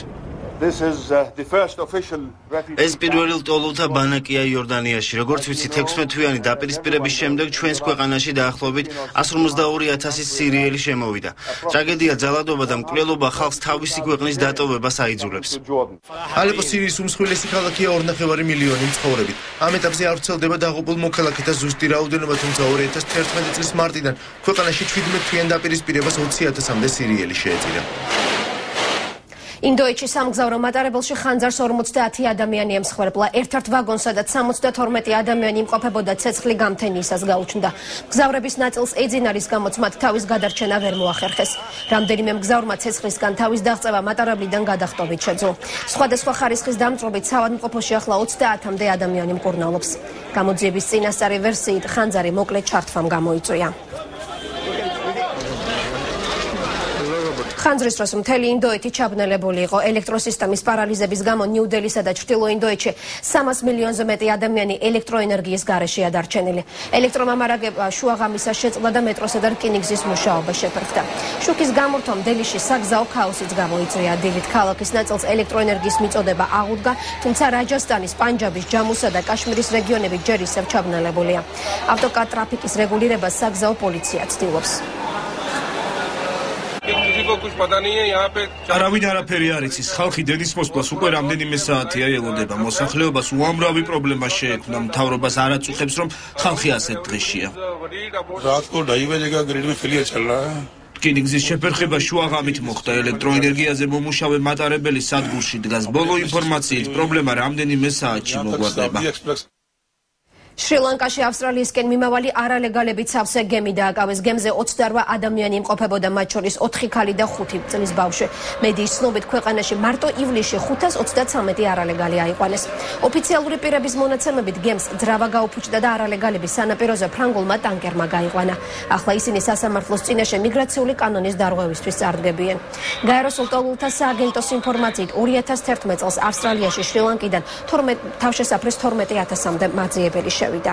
ეს პირველი ლტოლვილთა ბანაკია იორდანიაში. როგორც ვიცით, ექვსმეტთვიანი დაპირისპირების შემდეგ ჩვენს ქვეყანაში დაახლოებით εκατს ორმოცდაორი ათასი სირიელი შემოვიდა. ტრაგედია, ძალადობა და მკვლელობა ხალხს თავისი ქვეყნის დატოვებას აიძულებს. ალეპო სირიის უმსხვილესი ქალაქია ორ ნახევარი მილიონი მცხოვრებით. ამ ეტაპზე არ ვრცელდება დაღუპულ მოქალაქეთა ზუსტი რაოდენობა, თუმცა ორი ათას თერთმეტი წლის მარტიდან ქვეყანაში შვიდმეტთვიან დაპირისპირებას ოცი ათასამდე სირიელი შეეწირა. ინდოეთში სამგზავრო მატარებელში ხანძარს ორმოცდაათი ადამიანი ემსხვერპლა. ერთ-ერთ ვაგონს, სადაც სამოცდათორმეტი ადამიანი იმყოფებოდა, ცეცხლი გამთენიისას გაუჩნდა. მგზავრების ნაწილს ეძინა, რის გამოც მათ თავის გადარჩენა ვერ მოახერხეს. რამდენიმე მგზავრმა ცეცხლისგან თავის დაღწევა მატარებლიდან გადახტობით შეძლო. სხვადასხვა ხარისხის დამწყობით საავადმყოფოში ახლა ოცდაათამდე ადამიანი მკურნალობს. გამოძიების წინასწარი ვერსიით ხანძარი მოკლე ჩართვამ გამოიწვია. ხანძრის დროს მთელი ინდოეთი ჩაბნელებული იყო. ელექტროსისტემის პარალიზების გამო ნიუ-დელისა და ჩრდილო ინდოეთში სამას მილიონზე მეტი ადამიანი ელექტროენერგიის გარეშეა დარჩენილი. ელექტრომამარაგება შუაღამისას შეწყდა და მეტროსა და რკინიგზის მუშაობა შეფერხდა. შუქის გამორთვამ დელიში საგზაო ქაოსიც გამოიწვია. დილით ქალაქის ნაწილს ელექტროენერგიის მიწოდება აღუდგა, თუმცა რაჯასტანის, პანჯაბის, ჯამუსა და კაშმირის რეგიონები ჯერ ისევ ჩაბნელებულია. ავტოკარ ტრაფიკის რეგულირებას საგზაო პოლიცია ცდილობს. არავინ არაფერი არ იცის. ხალხი დედის მოსვლას უკვე რამდენიმე საათია ელოდება. მოსახლეობას უამრავი პრობლემა შეექმნა. მთავრობას არ აწუხებს, რომ ხალხი ასეთ დღეშია. რკინიგზის შეფერხება შუაღამით მოხდა. ელექტროენერგიაზე მომუშავე მატარებელი სადგურში დგას. ბოლო ინფორმაციით პრობლემა რამდენიმე საათში მოგვარდება. შრი-ლანკაში ავსტრალიისკენ მიმავალი არალეგალებით სავსე გემი დააკავეს. გემზე ოცდაორ ადამიანი იმყოფებოდა, მათ შორის ოთხი ქალი და ხუთი წლის ბავშვი. მედიის ცნობით, ქვეყანაში მარტო ივლისში ხუთას ოცდათვრამეტი არალეგალი აიყვანეს. ოფიციალური პირების მონაცემებით გემს ძრავა გაუფუჭდა და არალეგალების სანაპიროზე ფრანგულმა ტანკერმა გაიყვანა. ახლა ისინი სასამართლოს წინაშე მიგრაციული კანონის დარღვევისთვის წარდგებიან. გაეროს ლტოლვილთა სააგენტოს ინფორმაციით ორი ათას თერთმეტ წელს ავსტრალიაში შრი-ლანკიდან თავშესაფრის თორმეტი ათასამდე მაძიებელი შევიდა.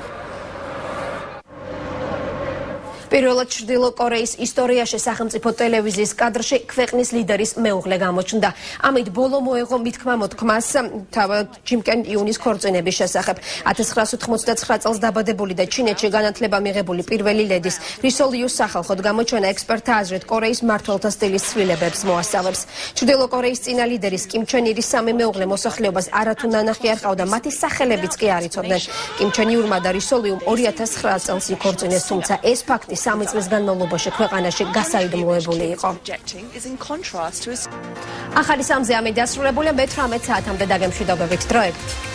პირველად ჩრდილო კორეის ისტორიაში სახელმწიფო ტელევიზიის კადრში ქვეყნის ლიდერის მეუღლე გამოჩნდა. ამით ბოლო მოეღო მithkma მოთქმას თავად ჯიმ კენ იუნის ქორწინების შესახებ. ათას ცხრაას ოთხმოცდაცხრა წელს დაბადებული და ჩინეთში განათლება მიღებული პირველი ლედის რისოლ იუს სახალხოდ გამოჩენა ექსპერტთა აზრით კორეის მმართველთა სტილის ცვლილებებს მოასწავლებს. ჩრდილო კორეის წინა ლიდერის კიმ ჩენ ირის სამი მეუღლე მოსახლეობას არათუ ნანახი არ ყავდა, მათი სახელებიც კი არ იცოდნენ. კიმ ჩენ იურმა და რისოლ იუმ ორი ათას ცხრა წელს იქორწინეს, თუმცა ეს ფაქტი სამი წლის განმავლობაში ქვეყანაში გასაიდუმლოებული იყო. ახალი სამზე ამი დასრულებულია, მე თვრამეტ საათამდე დაგემშვიდობებით. დროებით.